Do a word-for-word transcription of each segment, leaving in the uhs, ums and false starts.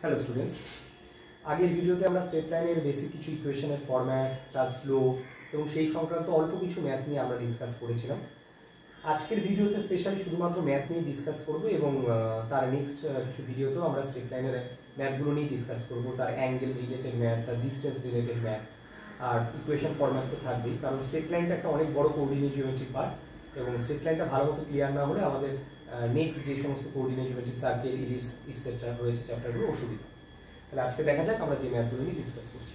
Hello students, আগের ভিডিওতে আমরা স্ট্রেট লাইনের বেসিক কিছু ইকুয়েশনের ফরম্যাট, তার স্লোপ এবং সেই সংক্রান্ত অল্প কিছু ম্যাথ নিয়ে আমরা ডিসকাস করেছিলাম। আজকের ভিডিওতে স্পেশালি শুধুমাত্র ম্যাথ নিয়ে ডিসকাস করব এবং তার নেক্সট কিছু ভিডিওতেও আমরা স্ট্রেট লাইনের ম্যাথগুলো নিয়ে ডিসকাস করব, তার অ্যাঙ্গেল রিলেটেড ম্যাথ, তার ডিস্টেন্স রিলেটেড ম্যাথ, আর ইকুয়েশন ফরম্যাট তো থাকবেই, কারণ স্ট্রেট লাইনটা একটা অনেক বড় কোঅর্ডিনেট জিওমেট্রি পার্ট এবং স্ট্রেট লাইনটা ভালো মতো ক্লিয়ার না হলে আমাদের নেক্সট যে সমস্ত coordinate geometry, circle, ellipse etcetera রয়েছে চ্যাপ্টারগুলো অসুবিধা। তাহলে আজকে দেখা যাক আমরা যে ম্যাথগুলো নিয়ে ডিসকাস করছি।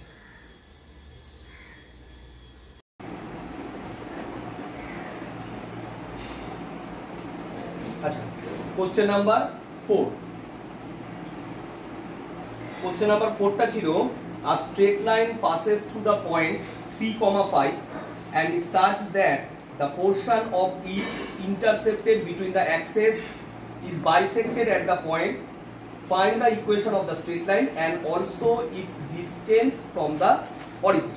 আচ্ছা, question number four question number ফোরটা ছিল a straight line passes through the point three comma five and is such that the portion of it intercepted between the axes is bisected at the point. Find the equation of the straight line and also its distance from the origin.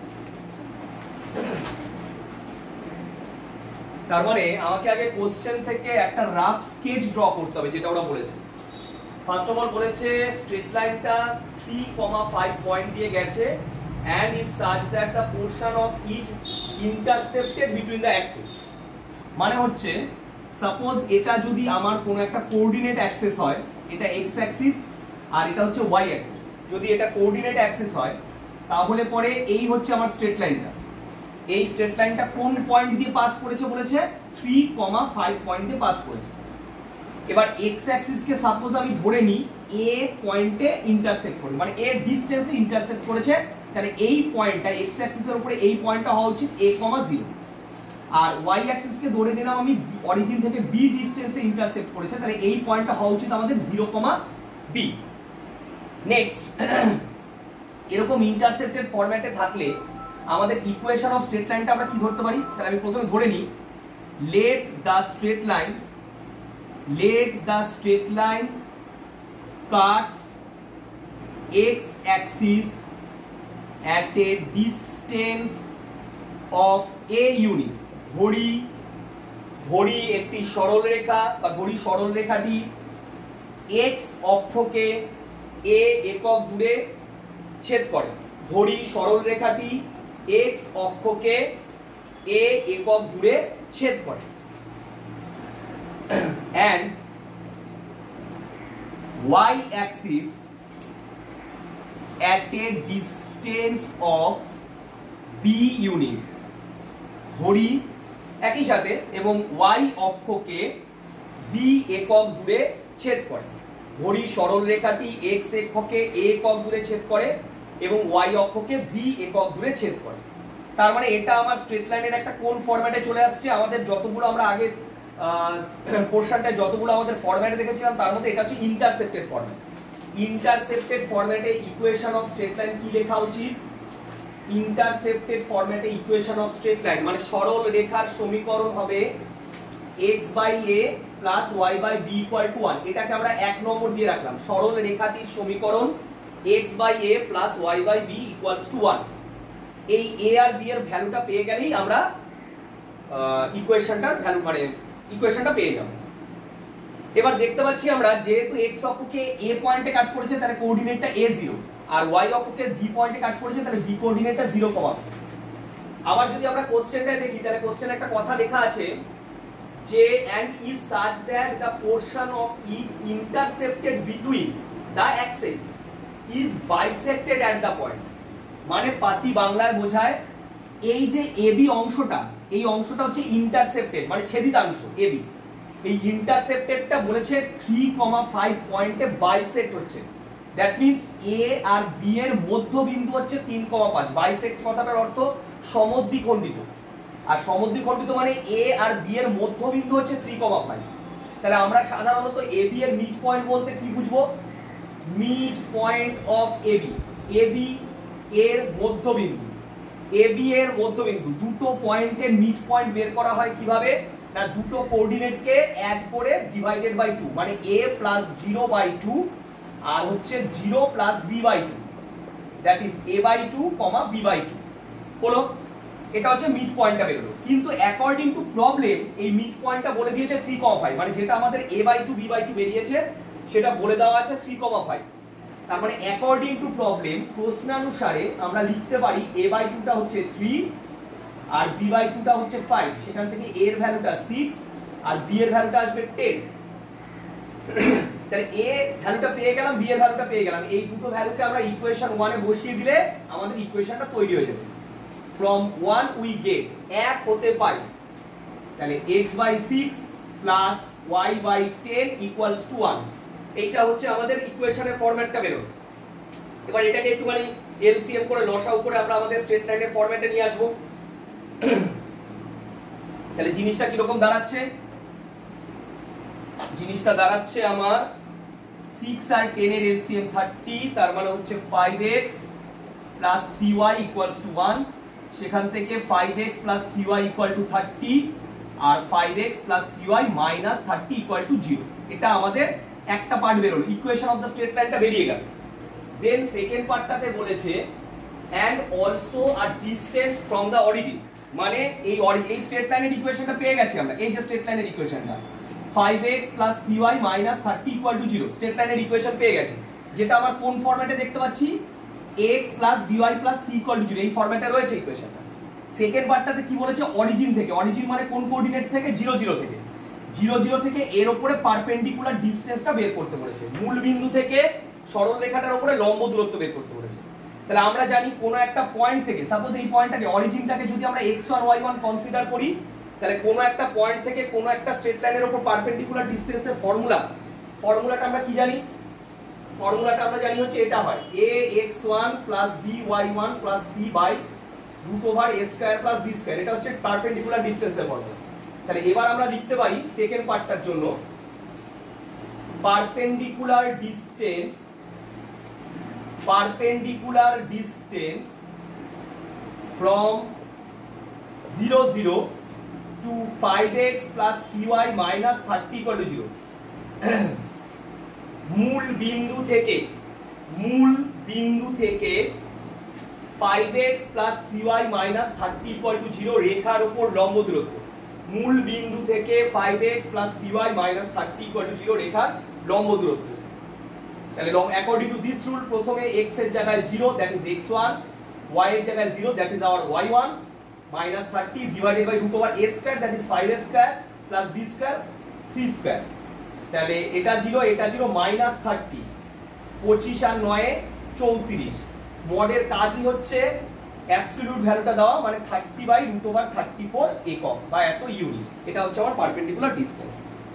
তার মানে আমাকে আগে question থেকে একটা rough sketch draw করতে হবে, যেটা ওরা বলেছে। ফার্স্ট অফ অল বলেছে স্ট্রেট লাইনটা three comma five পয়েন্ট দিয়ে গেছে and is such that the portion of each intercepted between the axes. মানে হচ্ছে সাপোজ এটা যদি আমার কোনো একটা কোঅর্ডিনেট অ্যাক্সিস হয়, এটা এক্স অ্যাক্সিস আর এটা হচ্ছে ওয়াই অ্যাক্সিস, যদি এটা কোঅর্ডিনেট অ্যাক্সিস হয় তাহলে পরে এই হচ্ছে আমার স্ট্রেট লাইনটা। এই স্ট্রেট লাইনটা কোন পয়েন্ট দিয়ে পাস করেছে বলেছে three comma five পয়েন্ট দিয়ে পাস করেছে। এবার এক্স অ্যাক্সিস কে সাপোজ আমি ধরে নিই এ পয়েন্টে ইন্টারসেক্ট করে, মানে এ ডিসটেন্সে ইন্টারসেক্ট করেছে, তাহলে এই পয়েন্টটা এক্স অ্যাক্সিসের উপরে এই পয়েন্টটা হওয়া উচিত a, zero। আর ওয়াই অ্যাক্সিস কে ধরে নিলাম আমি অরিজিন থেকে বি ডিসটেন্সে ইন্টারসেক্ট করেছে, তাহলে এই পয়েন্টটা হওয়া উচিত আমাদের zero, b। নেক্সট, এরকম ইন্টারসেক্টেড ফরম্যাটে থাকলে আমাদের ইকুয়েশন অফ স্ট্রেট লাইনটা আমরা কি ধরতে পারি? তাহলে আমি প্রথমে ধরে নিই let the straight line let the straight line cuts x axis at a distance of a units. ধরি ধরি একটি সরল রেখা বা ধরি সরল রেখাটি x অক্ষকে a একক দূরে ছেদ করে। ধরি সরল রেখাটি x অক্ষকে a একক দূরে ছেদ করে and y axis at a distance of b units. ধরি একই সাথে এবং y অক্ষকে b একক দূরে ছেদ করে। ধরি সরল রেখাটি x অক্ষকে a একক দূরে ছেদ করে এবং y অক্ষকে b একক দূরে ছেদ করে। তার মানে এটা আমার স্ট্রেট লাইনের একটা কোন ফরম্যাটে চলে আসছে? আমাদের যতগুলো আমরা আগে পোরশনটা যতগুলো আমাদের ফরম্যাটে দেখেছিলাম তার মধ্যে এটা হচ্ছে ইন্টারসেপ্টেড ফরম্যাট। ইন্টারসেপ্টেড ফরম্যাটে ইকুয়েশন অফ স্ট্রেট লাইন কি লেখা উচিত? ইন্টারসেপ্টেড ফরম্যাটে ইকুয়েশন অফ স্ট্রেট লাইন মানে সরল রেখার সমীকরণ হবে x by a plus y by b equal to one। এটাকে আমরা এক নম্বর দিয়ে রাখলাম, সরল রেখাটির সমীকরণ x by a plus y by b equals to one। এই a আর b এর ভ্যালুটা পেয়ে গেলেই আমরা ইকুয়েশনটার ভ্যালু মানে ইকুয়েশনটা পেয়ে যাব। এবার দেখতে পাচ্ছি আমরা যেহেতু x অক্ষকে a পয়েন্টে কাট করেছে তাহলে কোঅর্ডিনেটটা a zero R y অক্ষকে b পয়েন্টে কাট করেছে তাহলে b কোঅর্ডিনেটটা zero, আবার যদি আমরা কোশ্চেনটা দেখি তাহলে কোশ্চেনে একটা কথা লেখা আছে যে and is such that the portion of each intercepted between the axes is bisected at the point। মানে পাতি বাংলায় বোঝায় এই যে ab অংশটা, এই অংশটা হচ্ছে ইন্টারসেপ্টেড মানে ছেদিতাংশ ab। এই ইন্টারসেপ্টেডটা বলেছে three comma five পয়েন্টে বাইসেক্ট হচ্ছে। দ্যাট মিন্স a আর b এর মধ্যবিন্দু হচ্ছে তিন comma five। বাইসেক্ট কথাটার অর্থ সমদ্বিখণ্ডিত, আর সমদ্বিখণ্ডিত মানে a আর b এর মধ্যবিন্দু হচ্ছে three comma five। তাহলে আমরা সাধারণত ab এর মিড পয়েন্ট বলতে কি বুঝবো? Mid point of ab, ab এর মধ্যবিন্দু, ab এর মধ্যবিন্দু। দুটো পয়েন্টের মিড পয়েন্ট বের করা হয় কিভাবে? না দুটো কোঅর্ডিনেটকে অ্যাড করে ডিভাইডেড বাই টু, মানে a plus zero by two আর হচ্ছে zero plus b by two, that is a by two comma b by two হলো। এটা হচ্ছে মিড পয়েন্টটা বের হলো। কিন্তু অ্যাকর্ডিং টু প্রবলেম এই মিড পয়েন্টটা বলে দিয়েছে three comma five, মানে যেটা আমাদের a by two b by two বেরিয়েছে সেটা বলে দেওয়া আছে three comma five। তার মানে অ্যাকর্ডিং টু প্রবলেম প্রশ্নানুসারে আমরা লিখতে পারি a বাই টু টা হচ্ছে থ্রি আর b বাই টু টা হচ্ছে ফাইভ, সেখান থেকে a এর ভ্যালুটা সিক্স আর b এর ভ্যালুটা আসবে টেন। তাহলে a ভ্যালুটা পেয়ে গেলাম, b এর ভ্যালুটা পেয়ে গেলাম, এই দুটো ভ্যালুকে আমরা ইকুয়েশন ওয়ান এ বসিয়ে দিলে আমাদের ইকুয়েশনটা তৈরি হয়ে যাবে। ফ্রম ওয়ান উই গেট এক হতে পাই তাহলে x by six plus y by ten equals to one. এইটা হচ্ছে আমাদের ইকুয়েশনের ফরম্যাটটা বেরোলো। এবার এটাকে একটুখানি এলসিএম করে লসাউ করে আমরা আমাদের স্ট্রেট লাইনের ফরম্যাটে নিয়ে আসবো। তাহলে জিনিসটা কি রকম দাঁড়াচ্ছে? জিনিসটা দাঁড়াচ্ছে আমার সিক্স আর টেন এর এলসিএম থার্টি, তার মানে হচ্ছে five x plus three y equals to one. সেখান থেকে five x plus three y equal to thirty আর five x plus three y minus thirty equal to zero. এটা আমাদের একটা পার্ট বেরোলো, ইকুয়েশন অফ দ্য স্ট্রেট লাইনটা বেরিয়ে গেল। দেন সেকেন্ড পার্টটাতে বলেছে and also a distance from the origin, মানে এই এই স্ট্রেট লাইনের ইকুয়েশনটা পেয়ে গেছি আমরা। এই যে স্ট্রেট লাইনের ইকুয়েশনটা five x plus three y minus thirty equal to zero, straight লাইনের ইকুয়েশন পেয়ে গেছি, যেটা আমার কোন ফরম্যাটে দেখতে পাচ্ছি x plus by plus c equal to zero, এই ফরম্যাটে রয়েছে ইকুয়েশনটা। সেকেন্ড পার্টটাতে কি বলেছে? অরিজিন থেকে, অরিজিন মানে কোন কোঅর্ডিনেট থেকে? জিরো জিরো থেকে, জিরো জিরো থেকে এর উপরে পারপেন্ডিকুলার ডিসটেন্সটা বের করতে বলেছে, মূল বিন্দু থেকে সরল রেখাটার উপরে লম্ব দূরত্ব বের করতে বলেছে। তাহলে আমরা জানি কোন একটা পয়েন্ট থেকে, সাপোজ এই পয়েন্টটাকে অরিজিনটাকে যদি আমরা x one y one consider করি, তাহলে কোন একটা পয়েন্ট থেকে কোন একটা স্ট্রেট লাইনের উপর পারপেন্ডিকুলার ডিসটেন্সের ফর্মুলা, ফর্মুলাটা আমরা কি জানি? ফর্মুলাটা আমরা জানি হচ্ছে এটা হয় a x one plus b y one plus c by root over a square plus b square, এটা হচ্ছে পারপেন্ডিকুলার ডিসটেন্সের ফর্মুলা। তাহলে এবার আমরা লিখতে পারি সেকেন্ড পার্টটার জন্য perpendicular distance, perpendicular distance from zero zero to five x plus three y minus thirty equal to zero। মূল বিন্দু থেকে, মূল বিন্দু থেকে five x plus three y minus thirty equal to zero রেখার উপর লম্ব দূরত্ব, মূল বিন্দু থেকে five x plus three y minus thirty equal to zero রেখার লম্ব দূরত্ব। তাহলে according to this rule প্রথমে x এর জায়গায় zero, that is x one, y এর জায়গায় zero, that is our y one, minus thirty divided by root over a square, that is five a square plus b square three square। তাহলে এটা zero, এটা zero, minus thirty, পঁচিশ আর নয় চৌত্রিশ। মডের কাজই হচ্ছে অ্যাবসলিউট ভ্যালুটা দেওয়া, মানে thirty by root over thirty four একক বা এত ইউনিট। এটা হচ্ছে আমার perpendicular distance.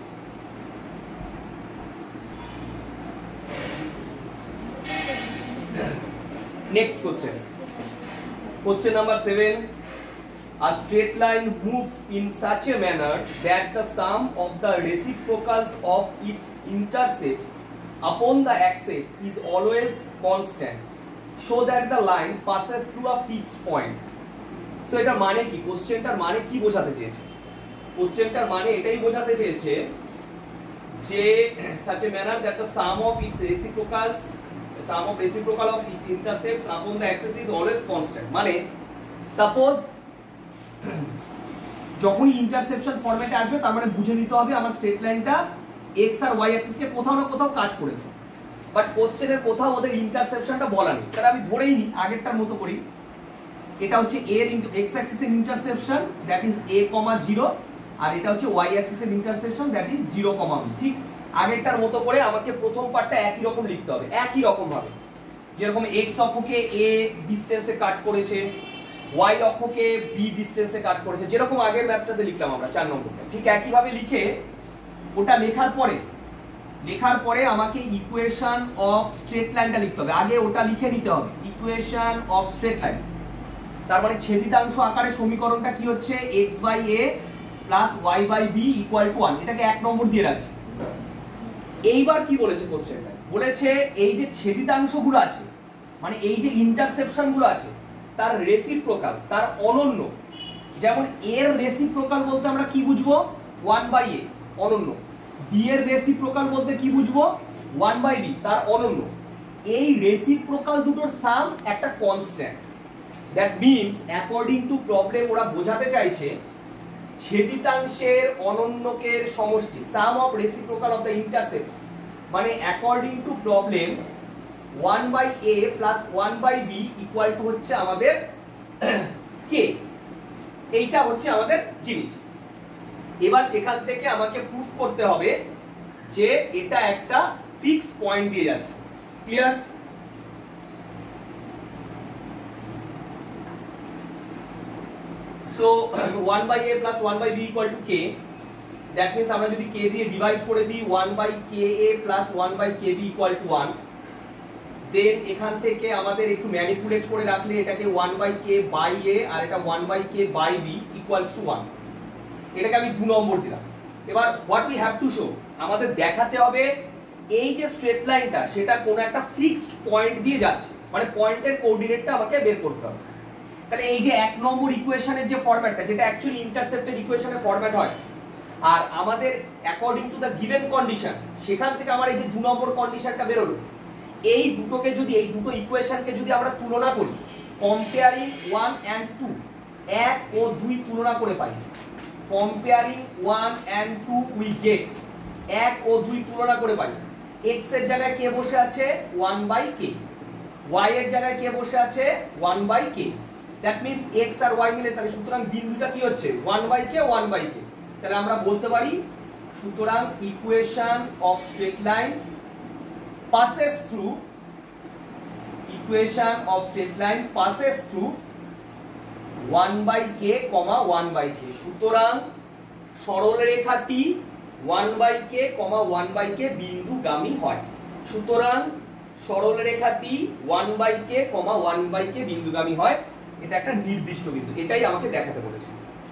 Next question. Question number seven. A straight line moves in such a manner that the sum of the reciprocals of its intercepts upon the axis is always constant, so that the line passes through a fixed point. So এটা মানে কি? কোশ্চেনটার মানে কি বোঝাতে চেয়েছে? কোশ্চেনটার মানে এটাই বোঝাতে চেয়েছে যে such a manner that the sum of its reciprocals sum of reciprocal of its intercepts upon the axis is always constant। মানে সাপোজ যখনই ইন্টারসেপশন ফরম্যাটে আসবে তার মানে বুঝে নিতে হবে আমার স্ট্রেট লাইনটা x আর y অ্যাক্সিস কে কোথাও না কোথাও কাট করেছে, বাট কোশ্চেনের কোথাও ওদের ইন্টারসেপশনটা বলা নেই। তাহলে আমি ধরেই নি আগেরটার মতো করি, এটা হচ্ছে a এর x অ্যাক্সিসের interception, that is a, zero, আর এটা হচ্ছে y অ্যাক্সিসের interception, that is zero, b। ঠিক আগেরটার মতো করে আমাকে প্রথম পার্টটা একই রকম লিখতে হবে, একই রকম ভাবে, যেরকম x অক্ষকে a ডিসটেন্সে কাট করেছে, y অক্ষকে b ডিসটেন্সে কাট করেছে, যেরকম আগের ম্যাথটাতে লিখলাম আমরা চার নম্বরটা, ঠিক একই ভাবে লিখে ওটা লেখার পরে লেখার পরে আমাকে ইকুয়েশন অফ স্ট্রেট লাইনটা লিখতে হবে। আগে ওটা লিখে নিতে হবে, ইকুয়েশন অফ স্ট্রেট লাইন। তার মানে ছেদিতাংশ আকারে সমীকরণটা কি হচ্ছে? x by a plus y by b equal to one. এটাকে এক নম্বর দিয়ে রাখছি। এইবার কি বলেছে কোশ্চেনটা? বলেছে এই যে ছেদিতাংশগুলো আছে, মানে এই যে ইন্টারসেপশন গুলো আছে, তার রেসিপ্রোকাল, তার অনন্য। যেমন এর রেসিপ্রোকাল বলতে আমরা কি বুঝবো? ওয়ান বাই এ, অনন্য। বি এর রেসিপ্রোকাল বলতে কি বুঝবো? ওয়ান বাই বি, তার অনন্য। এই রেসিপ্রোকাল দুটোর সাম একটা constant. That means according to problem ওরা বোঝাতে চাইছে ছেদিতাংশের অনন্যকের সমষ্টি, sum of reciprocal of the intercepts, মানে according to problem one by a plus one by b equal to হচ্ছে আমাদের কে, এইটা হচ্ছে আমাদের জিনিস। এবার সেখান থেকে আমাকে প্রুফ করতে হবে যে এটা একটা ফিক্স পয়েন্ট দিয়ে যাচ্ছে। Clear? So one by a plus one by b equal to k, that means আমরা যদি কে দিয়ে ডিভাইড করে দিই one by k a plus one by k b equal to one, then এখান থেকে আমাদের একটু ম্যানিপুলেট করে রাখলে এটাকে one by k by a আর এটা one by k by b equals to one, এটাকে আমি দু নম্বর দিলাম। এবার what we have to show, আমাদের দেখাতে হবে এই যে স্ট্রেট লাইনটা সেটা কোন একটা ফিক্সড পয়েন্ট দিয়ে যাচ্ছে, মানে পয়েন্টের কোঅর্ডিনেটটা আমাকে বের করতে হবে। তাহলে এই যে এক নম্বর ইকুয়েশনের যে ফরম্যাটটা, যেটা অ্যাকচুয়ালি ইন্টারসেপ্টেড ইকুয়েশনের ফরম্যাট হয়, আর আমাদের according to the given condition সেখান থেকে আমার এই যে দু নম্বর কন্ডিশনটা বেরোলো, এই দুটোকে যদি এই দুটো ইকুয়েশনকে যদি আমরা তুলনা করি, কম্পেয়ারিং ওয়ান অ্যান্ড টু, এক ও দুই তুলনা করে পাই, comparing one and two we get, এক ও দুই তুলনা করে পাই, এক্স এর জায়গায় কে বসে আছে ওয়ান বাই কে, ওয়াই এর জায়গায় কে বসে আছে one by k, that means x আর ওয়াই মিলে থাকে, সুতরাং বিন্দুটা কি হচ্ছে one by k one by k. তাহলে আমরা বলতে পারি সুতরাং equation of straight line passes through, equation of straight line passes through one by k, one by k, সুতরাং সরলরেখাটি one by k, one by k বিন্দুগামী হয়। সুতরাং সরলরেখাটি one by k, one by k বিন্দুগামী হয়, এটা একটা নির্দিষ্ট বিন্দু, এটাই আমাকে দেখাতে বলেছে।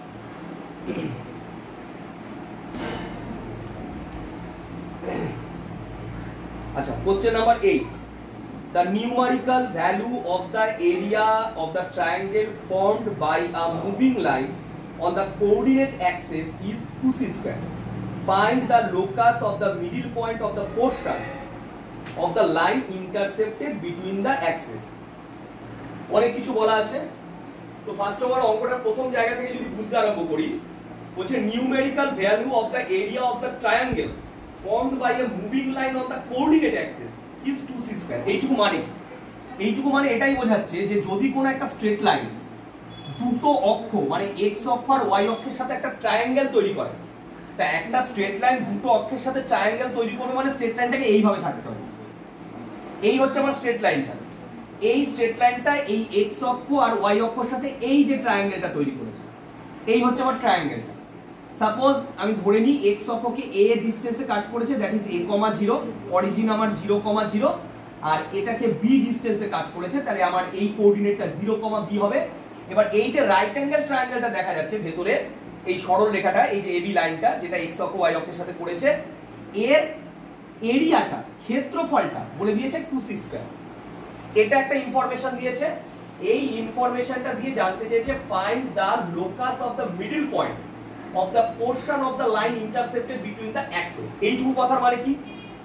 আচ্ছা, question number eight, the numerical value of the area of the triangle formed by a moving line on the coordinate axis is two c square. Find the locus of the middle point of the portion of the line intercepted between the axes. অনেক কিছু বলা আছে, তো first of all অঙ্কটার প্রথম জায়গা থেকে যদি বুঝতে আরম্ভ করি, বলছে numerical value of the area of the triangle formed by a moving line on the coordinate axis is two c square. এইটুকু মানে এইটুকু মানে এটাই বোঝাচ্ছে যে যদি কোনো একটা স্ট্রেট লাইন দুটো অক্ষ মানে x অক্ষ আর y অক্ষের সাথে একটা ট্রায়াঙ্গেল তৈরি করে, তা একটা স্ট্রেট লাইন দুটো অক্ষের সাথে ট্রায়াঙ্গেল তৈরি করবে মানে স্ট্রেট লাইনটাকে এইভাবে থাকতে হবে। এই হচ্ছে আমার স্ট্রেট লাইনটা, এই স্ট্রেট লাইনটা এই x অক্ষ আর y অক্ষের সাথে এই যে ট্রায়াঙ্গেলটা তৈরি করেছে, এই হচ্ছে আমার ট্রায়াঙ্গেলটা। সাপোজ আমি ধরে নিই x অক্ষকে a এর ডিসটেন্সে কাট করেছে, that is a, zero, origin আমার জিরো, জিরো, আর এটাকে b ডিসটেন্সে কাট করেছে, তাহলে আমার এই কোঅর্ডিনেটটা জিরো, b হবে। এবার এই যে রাইট অ্যাঙ্গেল ট্রায়াঙ্গেলটা দেখা যাচ্ছে ভেতরে, এই সরল রেখাটা, এই যে ab লাইনটা যেটা x অক্ষ y অক্ষের সাথে করেছে, এর এরিয়াটা, ক্ষেত্রফলটা বলে দিয়েছে টু c স্কয়ার। এটা একটা ইনফরমেশন দিয়েছে, এই ইনফরমেশনটা দিয়ে জানতে চেয়েছে find the locus of the middle point of the portion of the line intercepted between the axes. এইটুকু কথার মানে কি,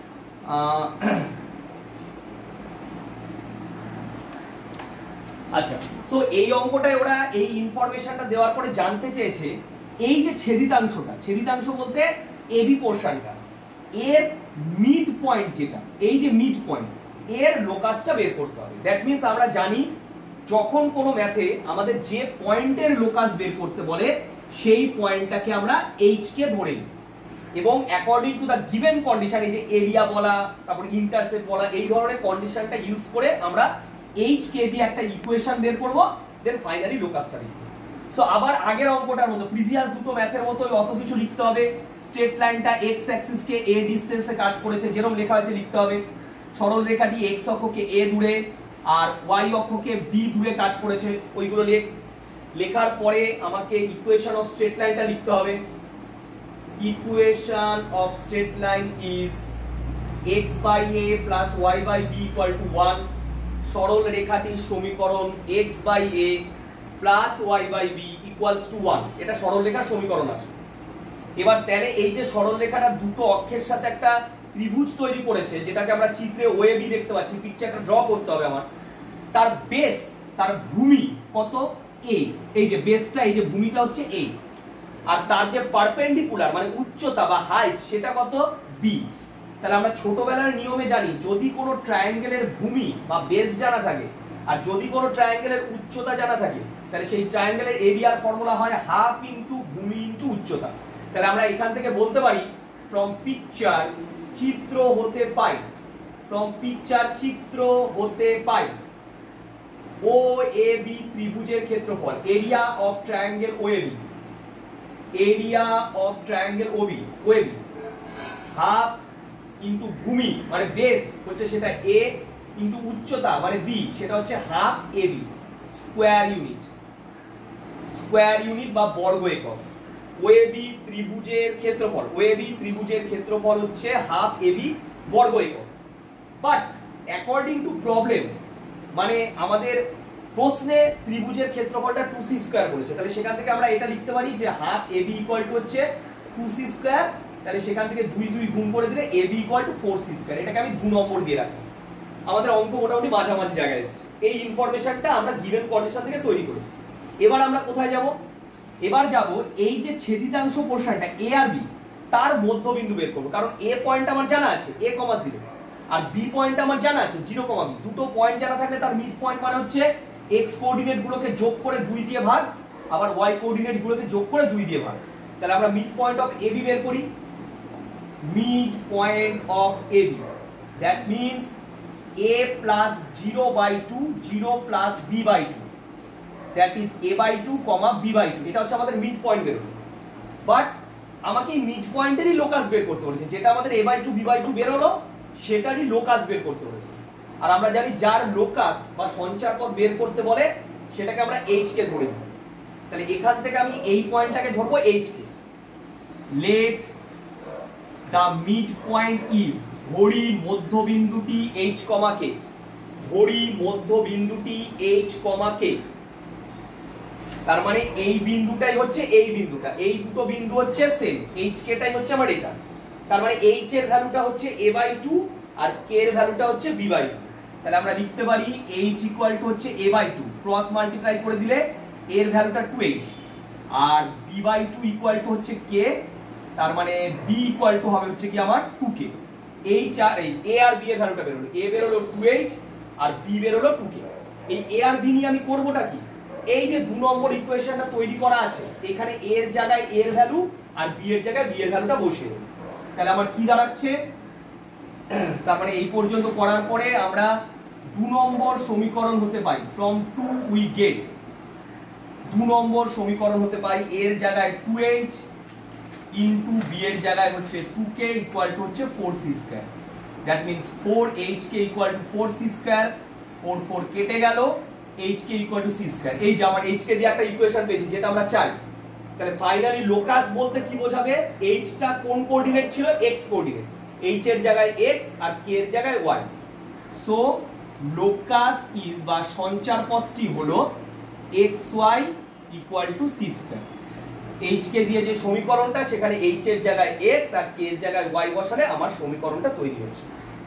আচ্ছা, সো এই অঙ্কটায় ওরা এই ইনফরমেশনটা দেওয়ার পরে জানতে চেয়েছে এই যে ছেদিতাংশটা, ছেদিতাংশ বলতে এবি পোরশনটা, এর মিড পয়েন্ট যেটা, এই যে মিড পয়েন্ট, এর লোকাসটা বের করতে হবে। দ্যাট মিন্স আমরা জানি যখন কোনো ম্যাথে আমাদের যে পয়েন্টের লোকাস বের করতে বলে সেই পয়েন্টটাকে আমরা এইচ কে ধরে নিই, এবং according to the given condition, এই যে এরিয়া বলা, তারপর ইন্টারসেপ্ট বলা, এই ধরনের কন্ডিশনটা ইউজ করে আমরা এইচ কে দিয়ে একটা ইকুয়েশন বের করব, দেন ফাইনালি লোকাসটা লিখব। সো আবার আগের অঙ্কটার মতো, প্রিভিয়াস দুটো ম্যাথের মতো অত কিছু লিখতে হবে, স্ট্রেট লাইনটা এক্স অ্যাক্সিস কে এ ডিসটেন্সে কাট করেছে যেরকম লেখা হয়েছে লিখতে হবে, সরল রেখাটি এক্স অক্ষকে এ দূরে আর ওয়াই অক্ষকে বি দূরে কাট করেছে, ওইগুলো লেখ। লেখার পরে আমাকে ইকুয়েশন অফ স্ট্রেট লাইনটা লিখতে হবে। Equation of straight line is x by a plus y by b equal to one. সরল রেখাটির সমীকরণ x by a plus y by b equals to one, এটা সরল রেখার সমীকরণ আসে। এবার তাহলে এই যে সরল রেখাটা দুটো অক্ষের সাথে একটা ত্রিভুজ তৈরি করেছে, যেটাকে আমরা চিত্রে ওয়ে বি দেখতে পাচ্ছি, পিকচারটা ড্র করতে হবে আমার। তার বেস, তার ভূমি কত, a, এই যে বেসটা, এই যে ভূমিটা হচ্ছে a, আর তার যে পারপেন্ডিকুলার মানে উচ্চতা বা হাইট সেটা কত b। তাহলে আমরা ছোটবেলার নিয়মে জানি যদি কোনো ট্রায়াঙ্গেলের ভূমি বা বেস জানা থাকে আর যদি কোনো ট্রায়াঙ্গেলের উচ্চতা জানা থাকে তাহলে সেই ট্রায়াঙ্গেলের এরিয়ার ফর্মুলা হয় হাফ ইনটু ভূমি ইনটু উচ্চতা। তাহলে আমরা এখান থেকে বলতে পারি ফ্রম পিকচার চিত্র হতে পাই, ফ্রম পিকচার চিত্র হতে পাই ও এ বি ত্রিভুজের ক্ষেত্রফল, area of triangle O A B, area of triangle O B O A B half into ভূমি মানে বেস হচ্ছে সেটা এ ইনটু উচ্চতা মানে বি সেটা হচ্ছে half a b square unit, square unit বা বর্গ একক। ও এ বি ত্রিভুজের ক্ষেত্রফল, ও এ বি ত্রিভুজের ক্ষেত্রফল হচ্ছে হাফ এ বি বর্গ একক। বাট অ্যাকর্ডিং টু প্রবলেম মানে আমাদের প্রশ্নে ত্রিভুজের ক্ষেত্রফলটা টু সি স্কয়ার বলেছে, তাহলে সেখান থেকে আমরা এটা লিখতে পারি যে half a b equal to হচ্ছে টু সি স্কয়ার, তাহলে সেখান থেকে দুই দুই গুণ করে দিলে a b equal to four c square. এটাকে আমি দু নম্বর দিয়ে রাখি। আমাদের অঙ্ক মোটামুটি মাঝামাঝি জায়গায় এসেছে। এই ইনফরমেশনটা আমরা গিভেন কন্ডিশন থেকে তৈরি করেছি। এবার আমরা কোথায় যাব? এবার যাব এই যে ছেদিতাংশ পোরশনটা এ আর বি তার মধ্যবিন্দু বের করব, কারণ এ পয়েন্ট আমার জানা আছে এ কমা জিরো আর বি পয়েন্ট আমার জানা আছে জিরো কমা বি। দুটো পয়েন্ট জানা থাকলে তার মিড পয়েন্ট মানে হচ্ছে এক্স কোঅর্ডিনেট গুলোকে যোগ করে দুই দিয়ে ভাগ, আবার ওয়াই কোঅর্ডিনেট গুলোকে যোগ করে দুই দিয়ে ভাগ। তাহলে আমরা mid point of a b বের করি। Mid point of a b that means a plus zero by two, zero plus b by two, that is a by two, b by two। এটা হচ্ছে আমাদের মিড পয়েন্ট বের হলো। But আমাকে এই mid পয়েন্টেরই locus বের করতে বলেছে, যেটা আমাদের a by two, b by two বের হলো সেটারই লোকাস বের করতে বলেছে। আর আমরা জানি যার লোকাস বা সঞ্চার পথ বের করতে বলে সেটাকে আমরা h কে ধরে নিই। তাহলে এখান থেকে আমি এই পয়েন্টটাকে ধরবো h কে। Let the mid point is, ধরি মধ্যবিন্দুটি h, k, ধরি মধ্যবিন্দুটি h, k। তার মানে এই বিন্দুটাই হচ্ছে এই বিন্দুটা, এই দুটো বিন্দু হচ্ছে সেম, h k টাই হচ্ছে আমার এটা। তার মানে h এর ভ্যালুটা হচ্ছে a by two R k এর ভ্যালুটা হচ্ছে b by two। তাহলে আমরা লিখতে পারি h ইকুয়াল টু হচ্ছে a by two, cross multiply করে দিলে এর ভ্যালুটা টু h আর b by two equal to হচ্ছে k, তার মানে b ইকুয়াল টু হবে হচ্ছে কি আমার টু k। এই চার এই a আর b এর ভ্যালুটা বের হলো, a বের হলো টু h আর b বের হলো টু k। এই a আর b নিয়ে আমি করবোটা কি? এই যে দু নম্বর ইকুয়েশনটা তৈরি করা আছে এখানে a এর জায়গায় a এর ভ্যালু আর b এর জায়গায় b এর ভ্যালুটা বসিয়ে দেব। তাহলে আমার কি দাঁড়াচ্ছে? তার মানে এই পর্যন্ত করার পরে আমরা দু নম্বর সমীকরণ হতে পাই ফ্রম টু উই গেট, দু নম্বর সমীকরণ হতে পাই এর জায়গায় টু h ইনটু b এর জায়গায় হচ্ছে টু k ইকুয়াল টু হচ্ছে four c square. That means four h k equal to four c square, four four কেটে গেল, h k equal to c square. এই যে আমার h k দিয়ে একটা ইকুয়েশন পেয়েছি যেটা আমরা চাই। তাহলে ফাইনালি লোকাস বলতে কি বোঝাবে? h টা কোন কোঅর্ডিনেট ছিল? x কোঅর্ডিনেট, h এর জায়গায় x আর k এর জায়গায় y। সো লোকাস ইজ বা সঞ্চার পথটি হলো xy equal to c square. h কে দিয়ে যে সমীকরণটা সেখানে h এর জায়গায় x আর k এর জায়গায় y বসালে আমার সমীকরণটা তৈরি হচ্ছে।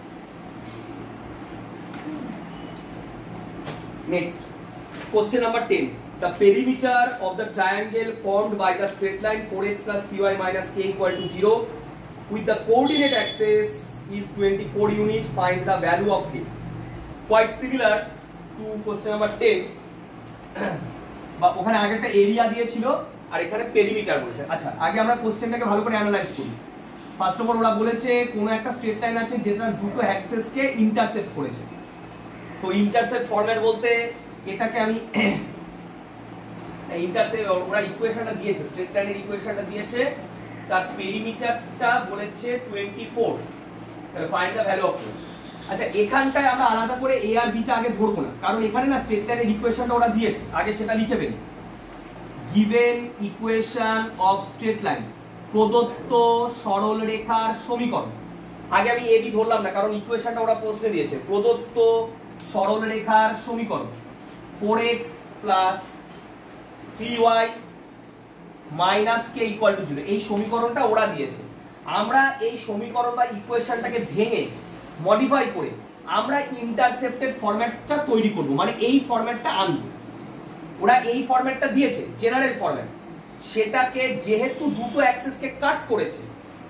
Next, question number ten. The perimeter of the triangle formed by the straight line four x plus three y minus k equal to zero with the coordinate axis is twenty-four unit. Find the value of k. Quite similar to question number ten. বা ওখানে আগে একটা area দিয়েছিল আর এখানে perimeter বলেছে। আচ্ছা, আগে আমরা কোশ্চেনটাকে ভালো করে অ্যানালাইজ করি। ফার্স্ট অফ অল ওরা বলেছে কোন একটা স্ট্রেট লাইন আছে যেটা দুটো অ্যাক্সিসকে ইন্টারসেক্ট করেছে। তো ইন্টারসেক্ট ফরম্যাট বলতে এটাকে আমি ইন্টারসেক্ট, ওরা ইকুয়েশনটা দিয়েছে, স্ট্রেট লাইনের ইকুয়েশনটা দিয়েছে, তার পেরিমিটারটা বলেছে টোয়েন্টি ফোর। তাহলে find the value of k। আচ্ছা, এখানটায় আমরা আলাদা করে a আর b টা আগে ধরবো না, কারণ এখানে না স্ট্রেট লাইনের ইকুয়েশনটা ওরা দিয়েছে, আগে সেটা লিখে ফেলি। Given equation of straight line, প্রদত্ত সরল রেখার সমীকরণ। আগে আমি a b ধরলাম না কারণ ইকুয়েশনটা ওরা প্রশ্নে দিয়েছে। প্রদত্ত সরল রেখার সমীকরণ four x plus three y minus k equal to zero, এই সমীকরণটা ওরা দিয়েছে। আমরা এই সমীকরণ বা ইকুয়েশনটাকে ভেঙে মডিফাই করে আমরা ইন্টারসেপ্টেড ফরম্যাটটা তৈরি করব, মানে এই ফরম্যাটটা আনবো। ওরা এই ফরম্যাটটা দিয়েছে জেনারেল ফরম্যাট, সেটাকে যেহেতু দুটো অ্যাক্সিসকে কাট করেছে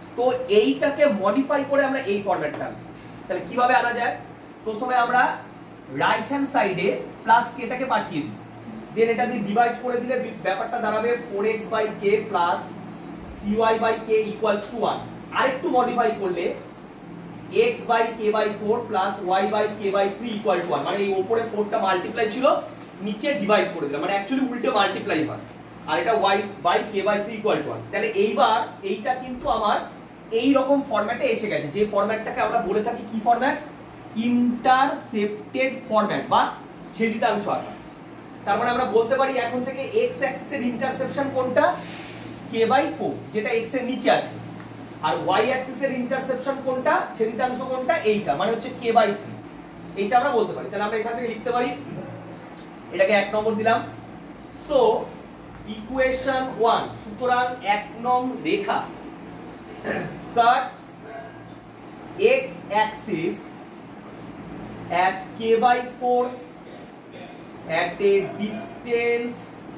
তো এইটাকে মডিফাই করে আমরা এই ফরম্যাটটা আনবো। তাহলে কিভাবে আনা যায়? প্রথমে আমরা রাইট হ্যান্ড সাইডে প্লাস কেটাকে পাঠিয়ে দিই, দেন এটা দিয়ে ডিভাইড করে দিলে ব্যাপারটা দাঁড়াবে four x by k plus three y by k equals to one. আরেকটু মডিফাই করলে x by k by four plus y by k by three equal to one. মানে এই উপরে ফোরটা মাল্টিপ্লাই ছিল, নিচে ডিভাইড করে দিলাম, মানে অ্যাকচুয়ালি উল্টে মাল্টিপ্লাই হয়, আর এটা y by k by three equal to one. তাহলে এইবার এইটা কিন্তু আমার এই রকম ফরম্যাটে এসে গেছে, যে ফরম্যাটটাকে আমরা বলে থাকি কি ফরম্যাট? ইন্টারসেপ্টেড ফরম্যাট বা ছেদিতাংশ আকার। তার মানে আমরা বলতে পারি এখন থেকে x অ্যাক্সিস এর ইন্টারসেপশন কোনটা? k বাই ফোর, যেটা x এর নিচে আছে, আর y অ্যাক্সিস এর ইন্টারসেপশন কোনটা? ছেদিতাংশ কোনটা? এইটা, মানে হচ্ছে k বাই থ্রি। এইটা আমরা বলতে পারি। তাহলে আমরা এখান থেকে লিখতে পারি, এটাকে এক নম্বর দিলাম। সো ইকুয়েশন ওয়ান, সুতরাং এক নং রেখা cuts x axis at k by four at a distance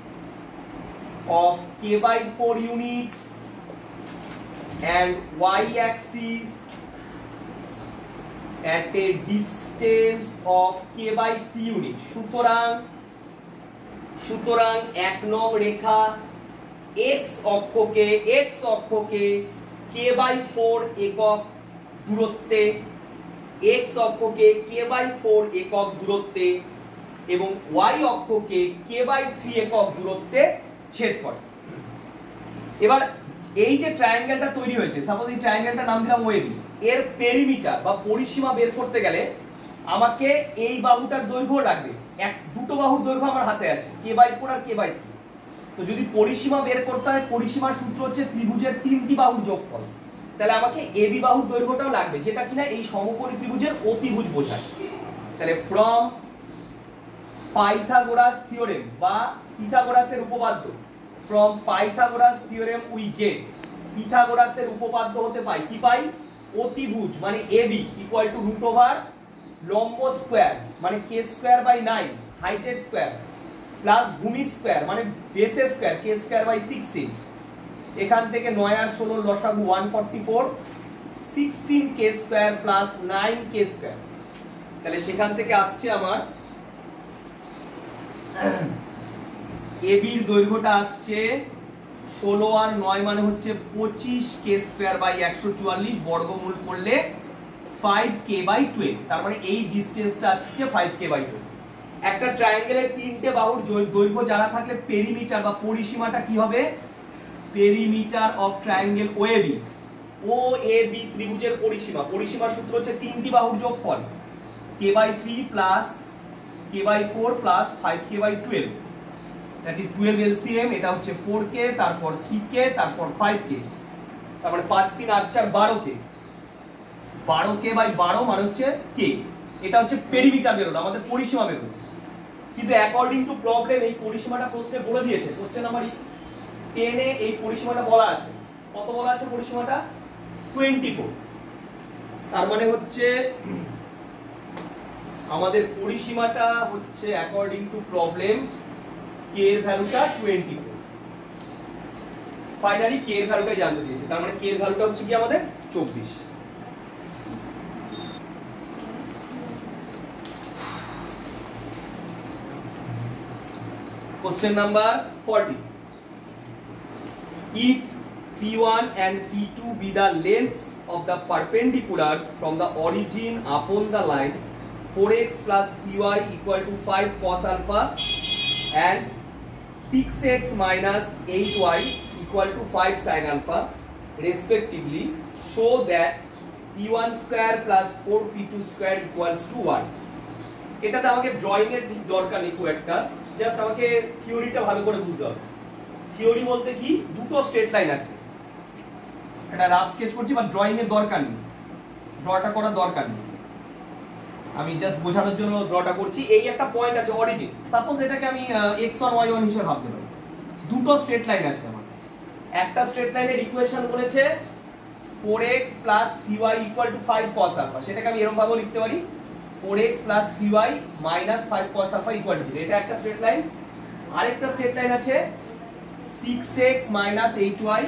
of k by four units and y axis at a distance of k by three units। সুতরাং সুতরাং এক নং রেখা x অক্ষকে x অক্ষকে k by four একক দূরত্বে, x অক্ষকে k by four একক দূরত্বে এবং y অক্ষকে k by three একক দূরত্বে ছেদ করে। এবার এই যে ট্রায়াঙ্গেলটা তৈরি হয়েছে, সাপোজ এই ট্রায়াঙ্গেলটার নাম দিলাম ওএবি, এর পেরিমিটার বা পরিসীমা বের করতে গেলে আমাকে এই বাহুটার দৈর্ঘ্য লাগবে। এক দুটো বাহুর দৈর্ঘ্য আমার হাতে আছে, k by four R k by three। তো যদি পরিসীমা বের করতে হয়, পরিসীমার সূত্র হচ্ছে ত্রিভুজের তিনটি বাহুর যোগফল। তাহলে আমাকে এবি বাহুর দৈর্ঘ্যটাও লাগবে, যেটা কিনা এই সমকোণী ত্রিভুজের অতিভুজ বোঝায়। তাহলে ফ্রম পাইথাগোরাস থিওরেম বা পিথাগোরাসের উপপাদ্য, from Pythagoras theorem we get, পিথাগোরাসের উপপাদ্য হতে পাই কি পাই? অতিভুজ মানে AB equal to root over লম্ব স্কয়ার মানে কে স্কয়ার বাই নাইন হাইটের স্কয়ার প্লাস ভূমি স্কয়ার মানে বেসের square k square by sixteen. এখান থেকে নয় আর ষোলো লসাগু one forty four, sixteen k square plus nine k square. তাহলে সেখান থেকে আসছে আমার এবির দৈর্ঘ্যটা আসছে ষোলো আর নয় মানে হচ্ছে পঁচিশ কে স্কয়ার বাই একশো চুয়াল্লিশ, বর্গমূল করলে ফাইভ কে বাই টুয়েলভ। তার মানে এই ডিসটেন্সটা আসছে ফাইভ কে বাই টুয়েলভ। একটা ট্রায়াঙ্গেলের তিনটে বাহুর দৈর্ঘ্য জানা থাকলে পেরিমিটার বা পরিসীমাটা কি হবে? Perimeter of triangle OAB, OAB ত্রিভুজের পরিসীমা, পরিসীমার সূত্র হচ্ছে তিনটি বাহুর যোগফল k by three plus k by four plus five k by twelve, that is twelve LCM. এটা হচ্ছে ফোর কে, তারপর থ্রি কে, তারপর ফাইভ কে, তারপরে পাঁচ তিন আট চার বারো কে, বারো কে বাই বারো মানে হচ্ছে কে। এটা হচ্ছে পেরিমিটার বেরোলো, আমাদের পরিসীমা বেরোলো। কিন্তু অ্যাকর্ডিং টু প্রবলেম এই পরিসীমাটা প্রশ্নে বলে দিয়েছে, কোশ্চেন নাম্বার টেনে এই পরিসীমাটা বলা আছে। কত বলা আছে পরিসীমাটা? Twenty four. তার মানে হচ্ছে আমাদের পরিসীমাটা হচ্ছে অ্যাকর্ডিং টু প্রবলেম কে এর ভ্যালুটা টোয়েন্টি ফোর। ফাইনালি কে এর ভ্যালুটা জানতে চেয়েছে, তার মানে কে এর ভ্যালুটা হচ্ছে কি আমাদের চব্বিশ। Question number forty. If P one and P two be the lengths of the perpendiculars from the origin upon the line four x plus three y equal to five cos alpha and six x minus eight y equal to five sin alpha respectively, show that P one square plus four P two square equals to one. এটাতে আমাকে drawing এর ঠিক দরকার নেই খুব একটা, just আমাকে থিওরিটা ভালো করে বুঝতে হবে। থিওরি বলতে কি, দুটো স্ট্রেট লাইন আছে, এটা রাফ স্কেচ করছি বা ড্রয়িং এর দরকার নেই, ড্রটা করার দরকার নেই, আমি জাস্ট বোঝানোর জন্য ড্রটা করছি। এই একটা পয়েন্ট আছে অরিজিন, সাপোজ এটাকে আমি এক্স ওয়ান ওয়াই ওয়ান হিসেবে ভাবতে পারি। দুটো স্ট্রেট লাইন আছে আমার, একটা স্ট্রেট লাইনের ইকুয়েশন বলেছে four x plus three y equal to five cos alpha, সেটাকে আমি এরকম ভাবে লিখতে পারি four x plus three y minus five cos alpha equal to, এটা একটা স্ট্রেট লাইন। আরেকটা স্ট্রেট লাইন আছে six x minus eight y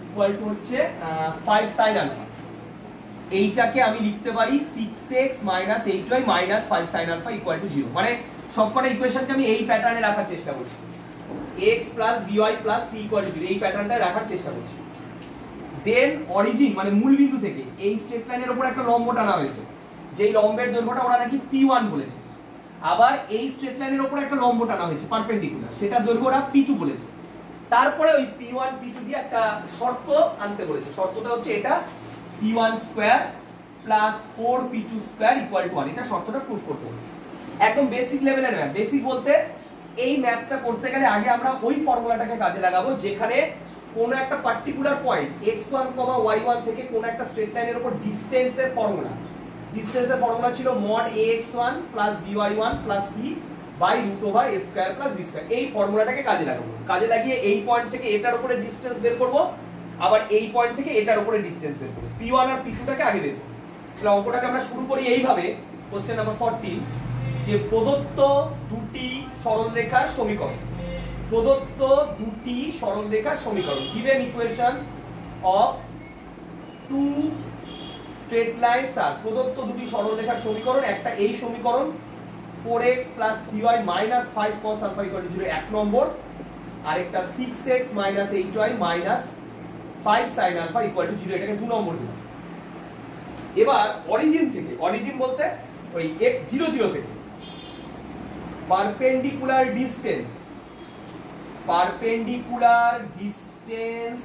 equal to হচ্ছে ফাইভ সাইন আলফা। এইটাকে আমি লিখতে পারি six x minus eight y minus five sine alpha equal to zero. মানে সবকটা ইকুয়েশনকে আমি এই প্যাটার্নে রাখার চেষ্টা করছি, x plus by plus c equal to zero, এই প্যাটার্নটা রাখার চেষ্টা করছি। দেন অরিজিন মানে মূল বিন্দু থেকে এই স্ট্রেট লাইনের উপর একটা লম্ব টানা হয়েছে, যেই লম্বের দৈর্ঘ্যটা ওরা নাকি পি ওয়ান বলেছে। আবার এই স্ট্রেট লাইনের উপর একটা লম্ব টানা হয়েছে পারপেন্ডিকুলার, সেটা দৈর্ঘ্য ওরা পি টু বলেছে। তারপরে ওই পি ওয়ান পি টু দিয়ে একটা শর্ত আনতে বলেছে, শর্তটা হচ্ছে এটা p one square plus four p two square equal to one, এটা শর্তটা প্রুফ করতে হবে। একদম বেসিক লেভেলের ম্যাথ। বেসিক বলতে এই ম্যাথটা করতে গেলে আগে আমরা ওই ফর্মুলাটাকে কাজে লাগাবো, যেখানে কোন একটা particular point x one, y one থেকে কোন একটা স্ট্রেট লাইনের উপর ডিসটেন্সের ফর্মুলা, ডিসটেন্সের ফর্মুলা ছিল mod a x one plus b y one plus c by root over a square plus b square. এই ফর্মুলাটাকে কাজে লাগাবো, কাজে লাগিয়ে এই পয়েন্ট থেকে এটার উপরে ডিসটেন্স বের করব, আবার এই পয়েন্ট থেকে এটার উপরে ডিসটেন্স বের করব, পি ওয়ান আর পি টু টাকে আগে বের করব। তাহলে অঙ্কটাকে আমরা শুরু করি এইভাবে। কোশ্চেন নাম্বার ফোরটিন, যে প্রদত্ত দুটি সরলরেখার সমীকরণ, প্রদত্ত দুটি সরলরেখার সমীকরণ, given equations of two straight lines are, প্রদত্ত দুটি সরলরেখার সমীকরণ, একটা এই সমীকরণ four x plus three y minus five cos alpha equal to zero এক নম্বর, আর একটা six x minus eight y minus five sin alpha equal to zero, এটাকে দু নম্বর দিলাম। এবার অরিজিন থেকে, অরিজিন বলতে ওই এক জিরো জিরো থেকে perpendicular distance, perpendicular distance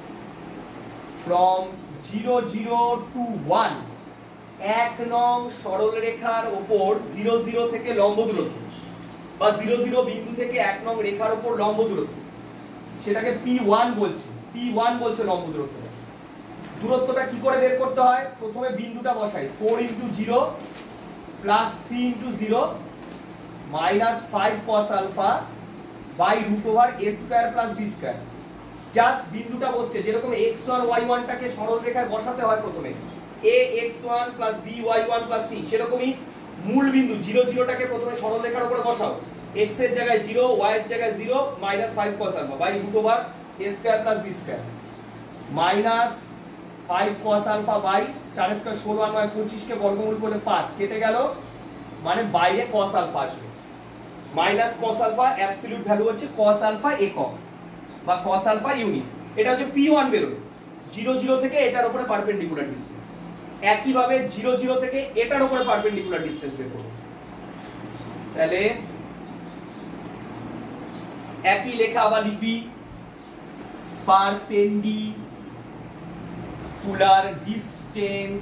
from zero zero to one, এক নং সরলরেখার উপর জিরো জিরো থেকে লম্ব দূরত্ব, বা জিরো জিরো বিন্দু থেকে এক নং রেখার উপর লম্ব দূরত্ব, সেটাকে পি ওয়ান বলছে, পি ওয়ান বলছে লম্ব দূরত্ব। দূরত্বটা কি করে বের করতে হয়? প্রথমে বিন্দুটা বসাই, four into zero plus three into zero minus five cos alpha by root over a square plus b square. Just বিন্দুটা বসছে, যেরকম এক্স ওয়ান ওয়াই ওয়ান টাকে সরল রেখায় বসাতে হয় প্রথমে a x one plus b y one plus c, সেরকমই মূল বিন্দু জিরো জিরোটাকে প্রথমে সরল রেখার উপরে বসাও, এক্স এর জায়গায় জিরো, ওয়াই এর জায়গায় zero, minus five cos alpha by root over a square plus b square, minus five cos alpha by চার স্কয়ার ষোলো আর নয় পঁচিশ কে বর্গমূল করলে পাঁচ কেটে গেল, মানে বাইরে cos alpha আসবে, minus cos alpha absolute value হচ্ছে cos alpha একক বা cos alpha ইউনিট। এটা হচ্ছে পি ওয়ান বেরোলো জিরো জিরো থেকে এটার উপরে পারপেন্ডিকুলার ডিসটেন্স। একই ভাবে জিরো জিরো থেকে এটার উপরে পারপেন্ডিকুলার ডিসটেন্স বের করব, তাহলে একই লেখা আবার লিখবি, perpendicular distance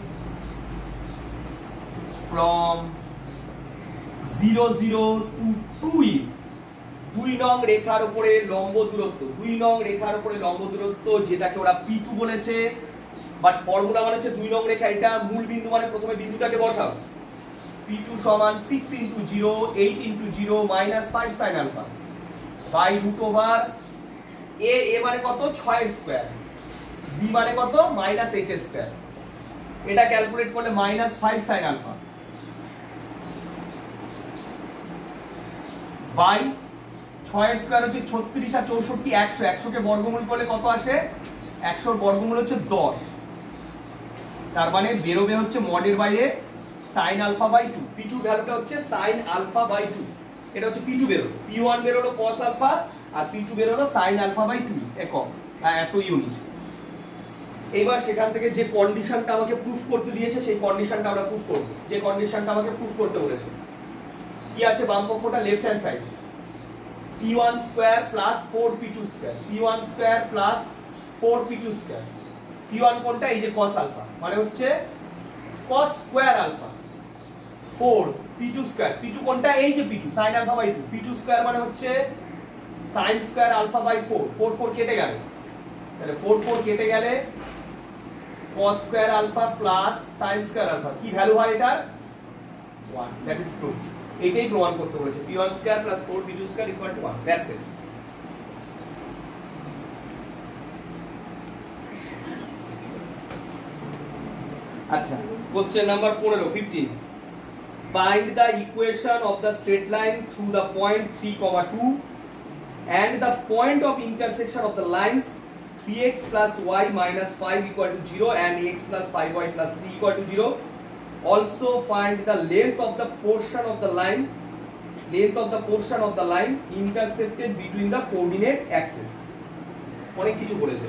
from zero zero to two is, দুই নং রেখার উপরে লম্ব দূরত্ব, দুই নং রেখার উপরে লম্ব দূরত্ব যেটাকে ওরা পি টু বলেছে, বাট ফর্মুলা মানে হচ্ছে দুই নং রেখা, এটা মূল বিন্দু মানে প্রথমে বিন্দুটাকে বসাও, পি টু সমান six into zero eight into zero minus five sin alpha by root over a, a মানে কত ছয় স্কয়ার, বি মানে কত মাইনাস এইট স্কয়ার, এটা ক্যালকুলেট করলে minus five sin alpha by ছয় স্কয়ার হচ্ছে ছত্রিশ আর চৌষট্টি একশো, একশো কে বর্গমূল করলে কত আসে, একশোর বর্গমূল হচ্ছে দশ, তার মানে বেরোবে হচ্ছে মডের বাইরে sin alpha by two, p two ভ্যালুটা হচ্ছে sin alpha বাই টু, এটা হচ্ছে পি টু বেরোলো, পি ওয়ান বেরোলো cos alpha আর পি টু বেরোলো sin alpha বাই টু একক এত ইউনিট। এইবার সেখান থেকে যে কন্ডিশনটা আমাকে প্রুফ করতে দিয়েছে সেই কন্ডিশনটা আমরা প্রুফ করব, যে কন্ডিশনটা আমাকে প্রুফ করতে বলেছে কি আছে, বাম পক্ষটা left hand side, p one square plus four p two square, p one square plus four p two square, p one কোনটা এই যে cos alpha মানে হচ্ছে cos square alpha, four p two square, p two কোনটা এই যে p two sin alpha by two, p two square মানে হচ্ছে sin square alpha by four, four four কেটে গেল, তাহলে ফোর ফোর কেটে গেলে cos square alpha plus sin square alpha, কি ভ্যালু হয় এটার ওয়ান, দ্যাট ইজ প্রুফ। এটাই প্রমাণ করতে বলেছে, p one square plus four p two square equal to one, that's it. আচ্ছা, question number fifteen, fifteen find the equation of the straight line through the point three, two and the point of intersection of the lines three x plus y minus five equal to zero and x plus five y plus three equal to zero. Also find the length of the portion of the line length of the portion of the line intercepted between the coordinate axes. অনেক কিছু বলেছে,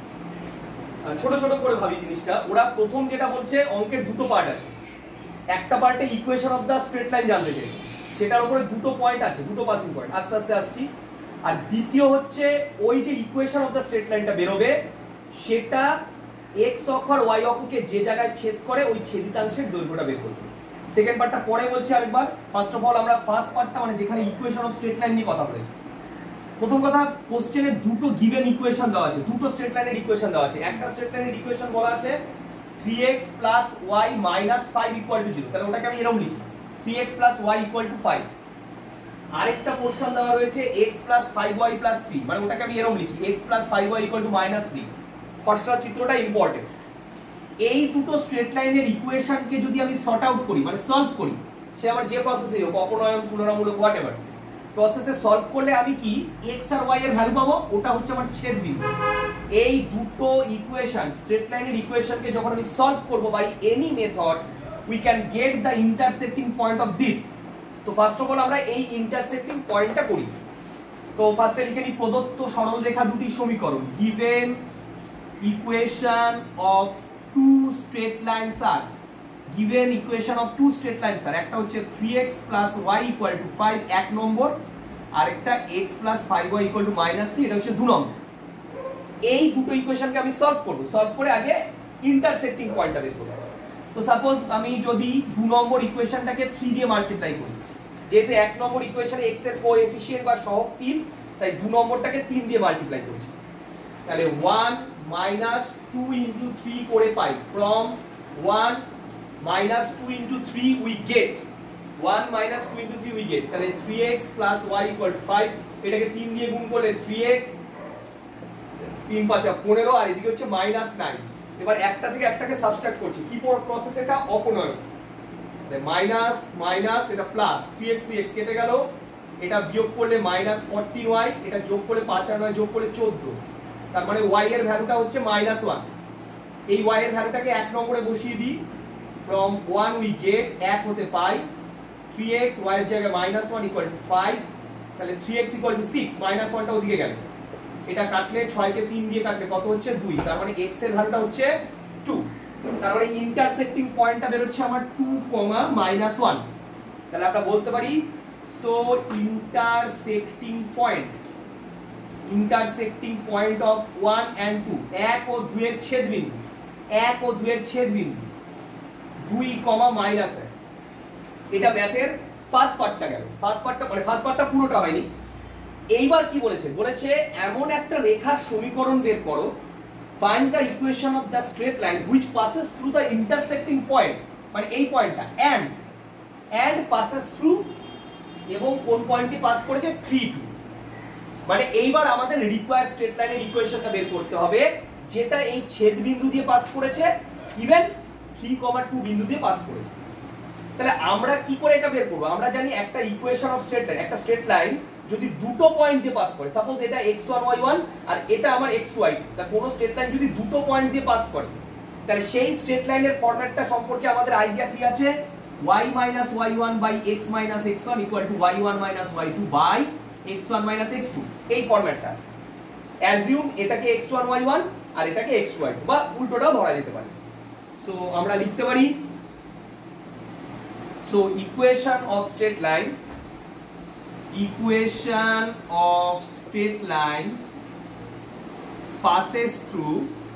ছোট ছোট করে ভাবি জিনিসটা। ওরা প্রথম যেটা বলছে, অঙ্কের দুটো পার্ট আছে, একটা পার্টে equation of the straight line জানতে চাইছে, সেটার উপরে দুটো পয়েন্ট আছে, দুটো পাসিং পয়েন্ট, আস্তে আস্তে আসছি। আর দ্বিতীয় হচ্ছে ওই যে ইকুয়েশন অফ দা স্ট্রেট লাইনটা বেরোবে, সেটা এক্স অক্ষ আর ওয়াই অক্ষকে যে জায়গায় ছেদ করে ওই ছেদিতাংশের দৈর্ঘ্যটা বের করতে। সেকেন্ড পার্টটা পরে বলছি আরেকবার। ফার্স্ট অফ অল আমরা ফার্স্ট পার্টটা মানে যেখানে ইকুয়েশন অফ স্ট্রেট লাইন নিয়ে কথা বলেছি। প্রথম কথা, কোশ্চেনে দুটো গিভেন ইকুয়েশন দেওয়া আছে, দুটো স্ট্রেট লাইনের ইকুয়েশন দেওয়া আছে। একটা স্ট্রেট লাইনের ইকুয়েশন বলা আছে three x plus y minus five equal to zero, তাহলে ওটাকে আমি এরকম লিখি three x plus y equal to five. আরেকটা পোরশন দেওয়া রয়েছে x plus five y plus three, মানে ওটাকে আমি এরকম লিখি x plus five y equal to minus three. খসড়া চিত্রটা ইম্পর্টেন্ট। এই দুটো স্ট্রেট লাইনের ইকুয়েশনকে যদি আমি সর্ট আউট করি, মানে সলভ করি, সে আমার যে প্রসেসে হোক, অপনয়ন, পুনরামূলক, হোয়াটএভার প্রসেসে সলভ করলে আমি কি x আর y এর ভ্যালু পাবো, ওটা হচ্ছে আমার ছেদ বিন্দু। এই দুটো ইকুয়েশন, স্ট্রেট লাইনের ইকুয়েশনকে যখন আমি সলভ করব by any method, we can get the intersecting point of this. তো ফার্স্ট অফ অল আমরা এই ইন্টারসেক্টিং পয়েন্টটা করি। তো ফার্স্টে লিখে নিই প্রদত্ত সরল রেখা দুটির সমীকরণ। Given equation of two straight lines are, given equation of two straight lines are, একটা হচ্ছে three x plus y equal to five এক নম্বর, আর একটা x plus five y equal to minus three, এটা হচ্ছে দু নম্বর। এই দুটো ইকুয়েশনকে আমি সলভ করব, সলভ করে আগে ইন্টারসেক্টিং পয়েন্টটা বের করব। তো সাপোজ আমি যদি দু নম্বর ইকুয়েশনটাকে থ্রি দিয়ে মাল্টিপ্লাই করি, যেহেতু এক নম্বর ইকুয়েশনে x এর কোএফিসিয়েন্ট বা সহগ তিন, তাই দু নম্বরটাকে তিন দিয়ে মাল্টিপ্লাই করেছি, তাহলে one minus two into three করে পাই। From one minus two into three we get one minus two into three we get, তাহলে three x plus y equal to five. এটাকে তিন দিয়ে গুণ করলে থ্রি এক্স, তিন পাঁচা পনেরো, আর এদিকে হচ্ছে মাইনাস নাইন। এবার একটা থেকে একটাকে সাবস্ট্রাক্ট করছি, কি প্রসেস এটা, অপনয়ন। মাইনাস মাইনাস, এটা plus, three x three x কেটে গেল, এটা বিয়োগ করলে মাইনাস ফোরটিন ওয়াই, এটা যোগ করলে পাঁচ আর নয় যোগ করলে চোদ্দ, তার মানে ওয়াই এর ভ্যালুটা হচ্ছে মাইনাস ওয়ান। এই ওয়াই এর ভ্যালুটাকে এক নম্বরে বসিয়ে দিই। ফ্রম ওয়ান উই গেট, এক হতে পাই থ্রি এক্স, ওয়াই এর জায়গায় minus one equal to five, তাহলে three x equal to six, minus ওয়ানটা ওদিকে গেল, এটা কাটলে ছয় কে তিন দিয়ে কাটলে কত হচ্ছে দুই, তার মানে x এর ভ্যালুটা হচ্ছে টু। তার মানে ইন্টারসেক্টিং পয়েন্টটা বের হচ্ছে আমার টু কমা মাইনাস ওয়ান। তাহলে আমরা বলতে পারি so intersecting point, intersecting point of one and two, এক ও দুই এর ছেদ বিন্দু, এক ও দুই এর ছেদ বিন্দু দুই কমা মাইনাস এক। এটা ম্যাথের ফার্স্ট পার্টটা গেল। ফার্স্ট পার্টটা মানে ফার্স্ট পার্টটা পুরোটা হয়নি। এইবার কি বলেছে, বলেছে এমন একটা রেখার সমীকরণ বের করো, find the equation of the straight line which passes through the intersecting point, মানে এই পয়েন্টটা, and and passes through, এবং কোন পয়েন্ট দিয়ে পাস করেছে, থ্রি টু। মানে এইবার আমাদের রিকোয়ার্ড স্ট্রেট লাইনের ইকুয়েশনটা বের করতে হবে, যেটা এই ছেদ বিন্দু দিয়ে পাস করেছে, ইভেন থ্রি কমা টু বিন্দু দিয়ে পাস করেছে। তাহলে আমরা কি করে এটা বের করব? আমরা জানি একটা ইকুয়েশন অফ স্ট্রেট লাইন, একটা স্ট্রেট লাইন যদি দুটো পয়েন্ট দিয়ে পাস করে, সাপোজ এটা এক্স ওয়ান ওয়াই ওয়ান আর এটা আমার এক্স টু ওয়াই টু, তা কোন স্ট্রেট লাইন যদি দুটো পয়েন্ট দিয়ে পাস করে, তাহলে সেই স্ট্রেট লাইনের ফরম্যাটটা সম্পর্কে আমাদের আইডিয়া কি আছে, y minus y one by x minus x one equal to y one minus y two by x one minus x two, এই ফরম্যাটটা। অ্যাজিউম এটাকে এক্স ওয়ান ওয়াই ওয়ান আর এটাকে এক্স টু ওয়াই টু, বা উল্টোটাও ধরা যেতে পারে। So আমরা লিখতে পারি, so equation of straight line, equation of straight line passes through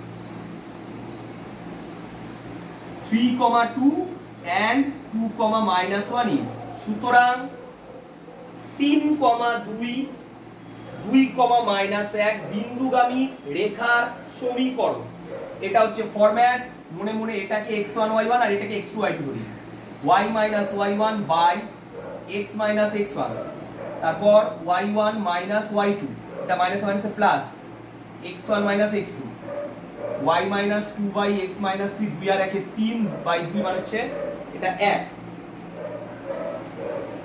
three comma two and two comma minus one is, সুতরাং তিন কমা দুই, দুই কমা মাইনাস এক বিন্দুগামী রেখার সমীকরণ। এটা হচ্ছে ফরম্যাট। মনে মনে এটাকে এক্স ওয়ান ওয়াই ওয়ান আর এটাকে এক্স টু ওয়াই টু ধরি, y minus y one by x minus x one, তারপর y one minus y two, এটা মাইনাস মাইনাসে plus, x one minus x two, y minus two by x minus three, দুই আর একে তিন by দুই মানে হচ্ছে এটা এক।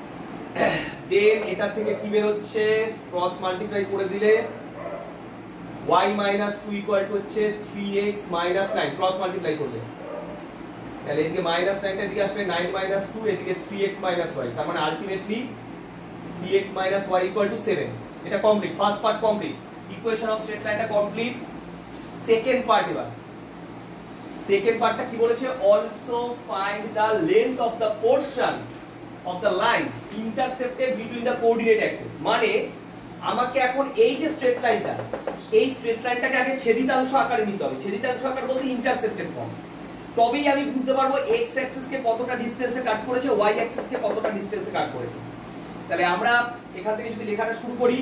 দেন এটা থেকে কি বের হচ্ছে, ক্রস মাল্টিপ্লাই করে দিলে y minus two equal to হচ্ছে three x minus nine cross multiply করলে তাহলে এদিকে minus nine টা এদিকে আসবে nine minus two এদিকে three x minus y তার মানে ultimately three x minus y equal to seven এটা complete first part complete equation of straight লাইনটা কমপ্লিট সেকেন্ড পার্ট এবার সেকেন্ড পার্টটা কি বলেছে also find the length of the portion of the line intersected between the coordinate axis মানে আমাকে এখন এই যে স্ট্রেট লাইনটা এই স্ট্রেট লাইনটাকে আগে ছেদিতাংশ আকারে নিতে হবে ছেদিতাংশ আকার বলতে ইন্টারসেক্টেড ফর্ম তবেই আমি বুঝতে পারবো x অ্যাক্সিস কে কতটা ডিসটেন্সে কাট করেছে y অ্যাক্সিস কে কতটা ডিসটেন্সে কাট করেছে তাহলে আমরা এখান থেকে যদি লেখাটা শুরু করি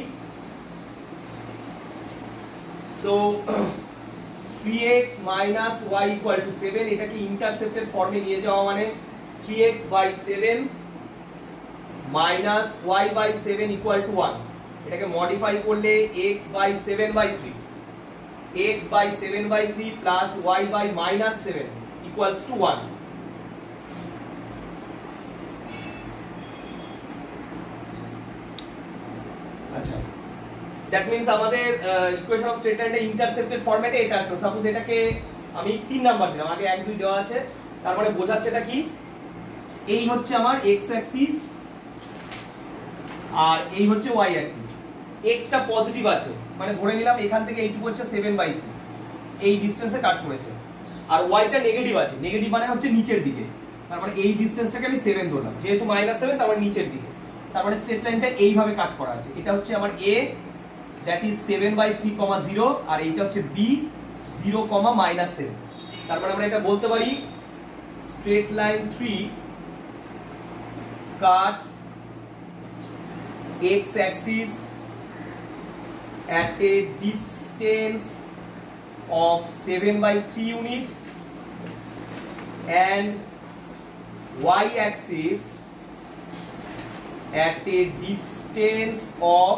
so three x minus y equal to seven এটাকে ইন্টারসেপ্টেড ফর্মে নিয়ে যাওয়া মানে three x by seven minus y by seven equal to one এটাকে মডিফাই করলে x by seven by three x by seven by three plus y by minus seven equals to one আচ্ছা that means আমাদের equation of straight লাইনটা intercepted ফরম্যাটে এটা আসলো suppose এটাকে আমি তিন নাম্বার দিলাম আগে এক দুই দেওয়া আছে তারপরে বোঝাচ্ছে এটা কি এই হচ্ছে আমার x অ্যাক্সিস আর এই হচ্ছে y অ্যাক্সিস x টা পজিটিভ আছে মানে ধরে নিলাম এখান থেকে এইটুকু হচ্ছে seven by three এই ডিসটেন্সে কাট করেছে আর y টা নেগেটিভ আছে নেগেটিভ মানে হচ্ছে নিচের দিকে তার মানে এই ডিসটেন্সটাকে আমি seven ধরলাম যেহেতু মাইনাস seven তার মানে নিচের দিকে তার মানে স্ট্রেট লাইনটা এইভাবে কাট করা আছে এটা হচ্ছে আমার a that is seven by three, zero আর এইটা হচ্ছে b zero, minus seven তার মানে আমরা এটা বলতে পারি straight line three cuts x axis at a distance of seven by three units and y axis at a distance of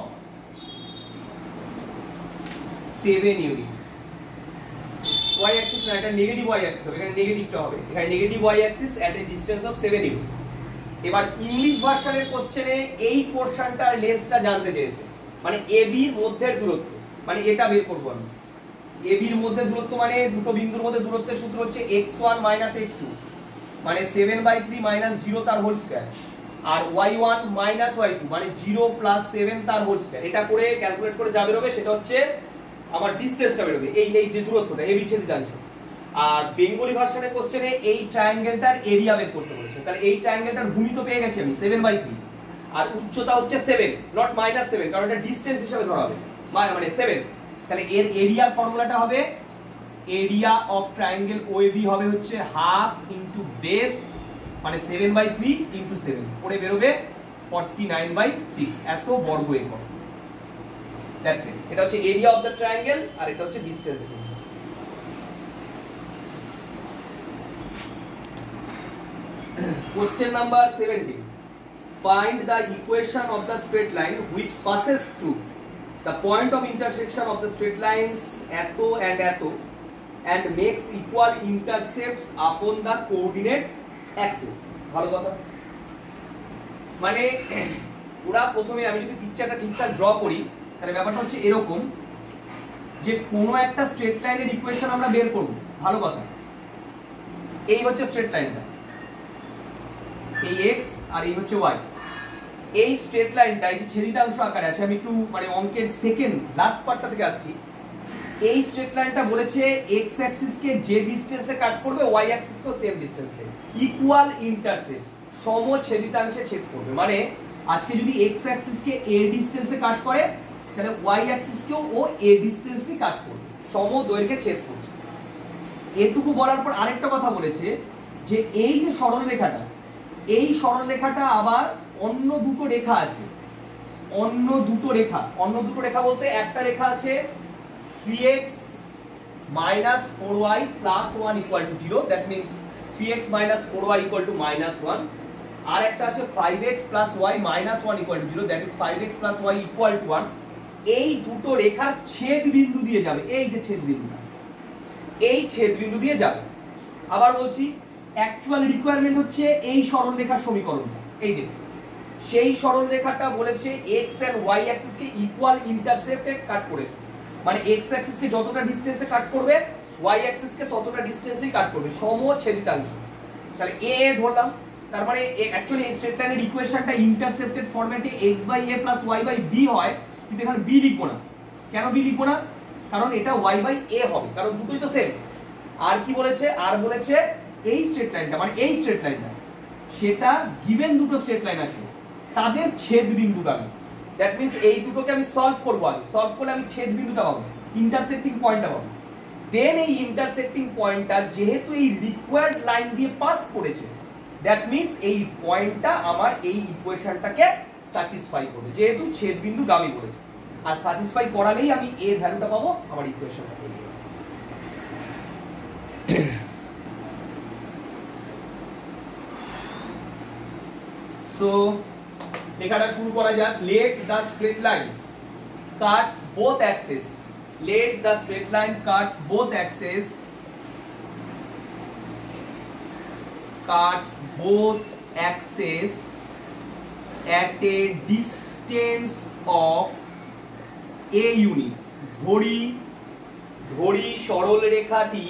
seven units y axis না এটা নেগেটিভ y axis হবে এখানে নেগেটিভটা হবে এখানে negative y axis at a distance of seven units এবার English ভার্সনের কোশ্চেনে এই পোরশনটার লেন্থটা জানতে চেয়েছে মানে ab এর মধ্যের দূরত্ব মানে এটা বের করব আমি ab এর মধ্যে দূরত্ব মানে দুটো বিন্দুর মধ্যে দূরত্বের সূত্র হচ্ছে x one minus x two মানে seven by three minus zero তার হোল স্কয়ার আর y one minus y two মানে zero plus seven তার হোল স্কয়ার এটা করে ক্যালকুলেট করে যা বের হবে সেটা হচ্ছে আমার ডিসটেন্সটা বের হবে এই এই যে দূরত্বটা ab ছেদিতাংশ আর বেঙ্গলি ভার্সনের কোশ্চেনে এই ট্রায়াঙ্গেলটার এরিয়া বের করতে বলেছে তাহলে এই ট্রায়াঙ্গেলটার ভূমি তো পেয়ে গেছি আমি seven by three আর উচ্চতা হচ্ছে seven নট minus seven কারণ এটা ডিসটেন্স হিসেবে ধরা হবে মানে seven তাহলে এর এরিয়ার ফর্মুলাটা হবে এরিয়া অফ ট্রায়াঙ্গেল ওএবি হবে হচ্ছে হাফ ইনটু বেস মানে seven by three into seven পড়ে বের হবে forty-nine by six এত বর্গ একক দ্যাটস ইট এটা হচ্ছে এরিয়া অফ দ্য ট্রায়াঙ্গেল আর এটা হচ্ছে distance Question number seventeen. Find the equation of the straight line which passes through the point of intersection of the straight lines eto and eto and makes equal intercepts upon the coordinate axis. ভালো কথা মানে পুরা প্রথমে আমি যদি পিকচারটা ঠিকঠাক draw করি তাহলে ব্যাপারটা হচ্ছে এরকম যে কোনো একটা স্ট্রেট লাইনের ইকুয়েশন আমরা বের করব ভালো কথা এই হচ্ছে স্ট্রেট লাইনটা এই x আর এই হচ্ছে y এই স্ট্রেট লাইনটা এই যে ছেদিতাংশ আকারে আছে আমি একটু মানে অঙ্কের সেকেন্ড লাস্ট পার্টটা থেকে আসছি এই স্ট্রেট লাইনটা বলেছে x অ্যাক্সিস কে যে ডিসটেন্সে কাট করবে y অ্যাক্সিস কেও সেম ডিসটেন্সে ইকুয়াল ইন্টারসেক্ট সম ছেদিতাংশে ছেদ করবে মানে আজকে যদি x অ্যাক্সিস কে a ডিসটেন্সে কাট করে তাহলে y অ্যাক্সিস কেও ও a ডিসটেন্সে কাট করবে সম দৈর্ঘ্যে ছেদ করছে এটুকু বলার পর আরেকটা কথা বলেছে যে এই যে সরলরেখাটা এই সরলরেখাটা আবার অন্য দুটো রেখা আছে অন্য দুটো রেখা অন্য দুটো রেখা বলতে একটা রেখা আছে three x minus four y plus one equal to zero that means three x minus four y equal to minus one আর একটা আছে five x plus y minus one equal to zero that is five x plus y equal to one এই দুটো রেখার ছেদ বিন্দু দিয়ে যাবে এই যে ছেদ বিন্দুটা এই ছেদ বিন্দু দিয়ে যাবে আবার বলছি অ্যাকচুয়াল রিকোয়ারমেন্ট হচ্ছে এই সরলরেখার সমীকরণটা এই যে সেই সরলরেখাটা বলেছে x এন্ড y অ্যাক্সিস কে ইকুয়াল ইন্টারসেপ্টে কাট করেছে মানে x অ্যাক্সিস কে যতটা ডিসটেন্সে কাট করবে y অ্যাক্সিস কে ততটা ডিসটেন্সেই কাট করবে, সমছেদিতাংশ। তাহলে a ধরলাম, তার মানে অ্যাকচুয়ালি এই স্ট্রেট লাইনের ইকুয়েশনটা ইন্টারসেপ্টেড ফরম্যাটে x by a plus y by b হয়, কিন্তু এখানে b লিখবো না। কেন b লিখবো না? কারণ এটা y বাই a হবে, কারণ দুটোই তো সেম। আর কি বলেছে? আর বলেছে এই স্ট্রেট লাইনটা মানে এই স্ট্রেট লাইনটা সেটা গিভেন দুটো স্ট্রেট লাইন আছে তাদের ছেদ বিন্দুটা আমি, দ্যাট মিন্স এই দুটোকে আমি সলভ করব। আগে সলভ করলে আমি ছেদ বিন্দুটা পাবো, ইন্টারসেক্টিং পয়েন্টটা পাবো। দেন এই ইন্টারসেক্টিং পয়েন্টটা যেহেতু এই রিকোয়ার্ড লাইন দিয়ে পাস করেছে, দ্যাট মিন্স এই পয়েন্টটা আমার এই ইকুয়েশনটাকে স্যাটিসফাই করবে, যেহেতু ছেদ বিন্দু গামী বলেছে। আর স্যাটিসফাই করালেই আমি এর ভ্যালুটা পাবো, আমার ইকুয়েশনটা পেয়ে যাবো। সো লেখাটা শুরু করা যাক। Let the straight line cuts both axis, let the straight line cuts both axis cuts both axes at a distance of a units. ধরি ধরি সরল রেখাটি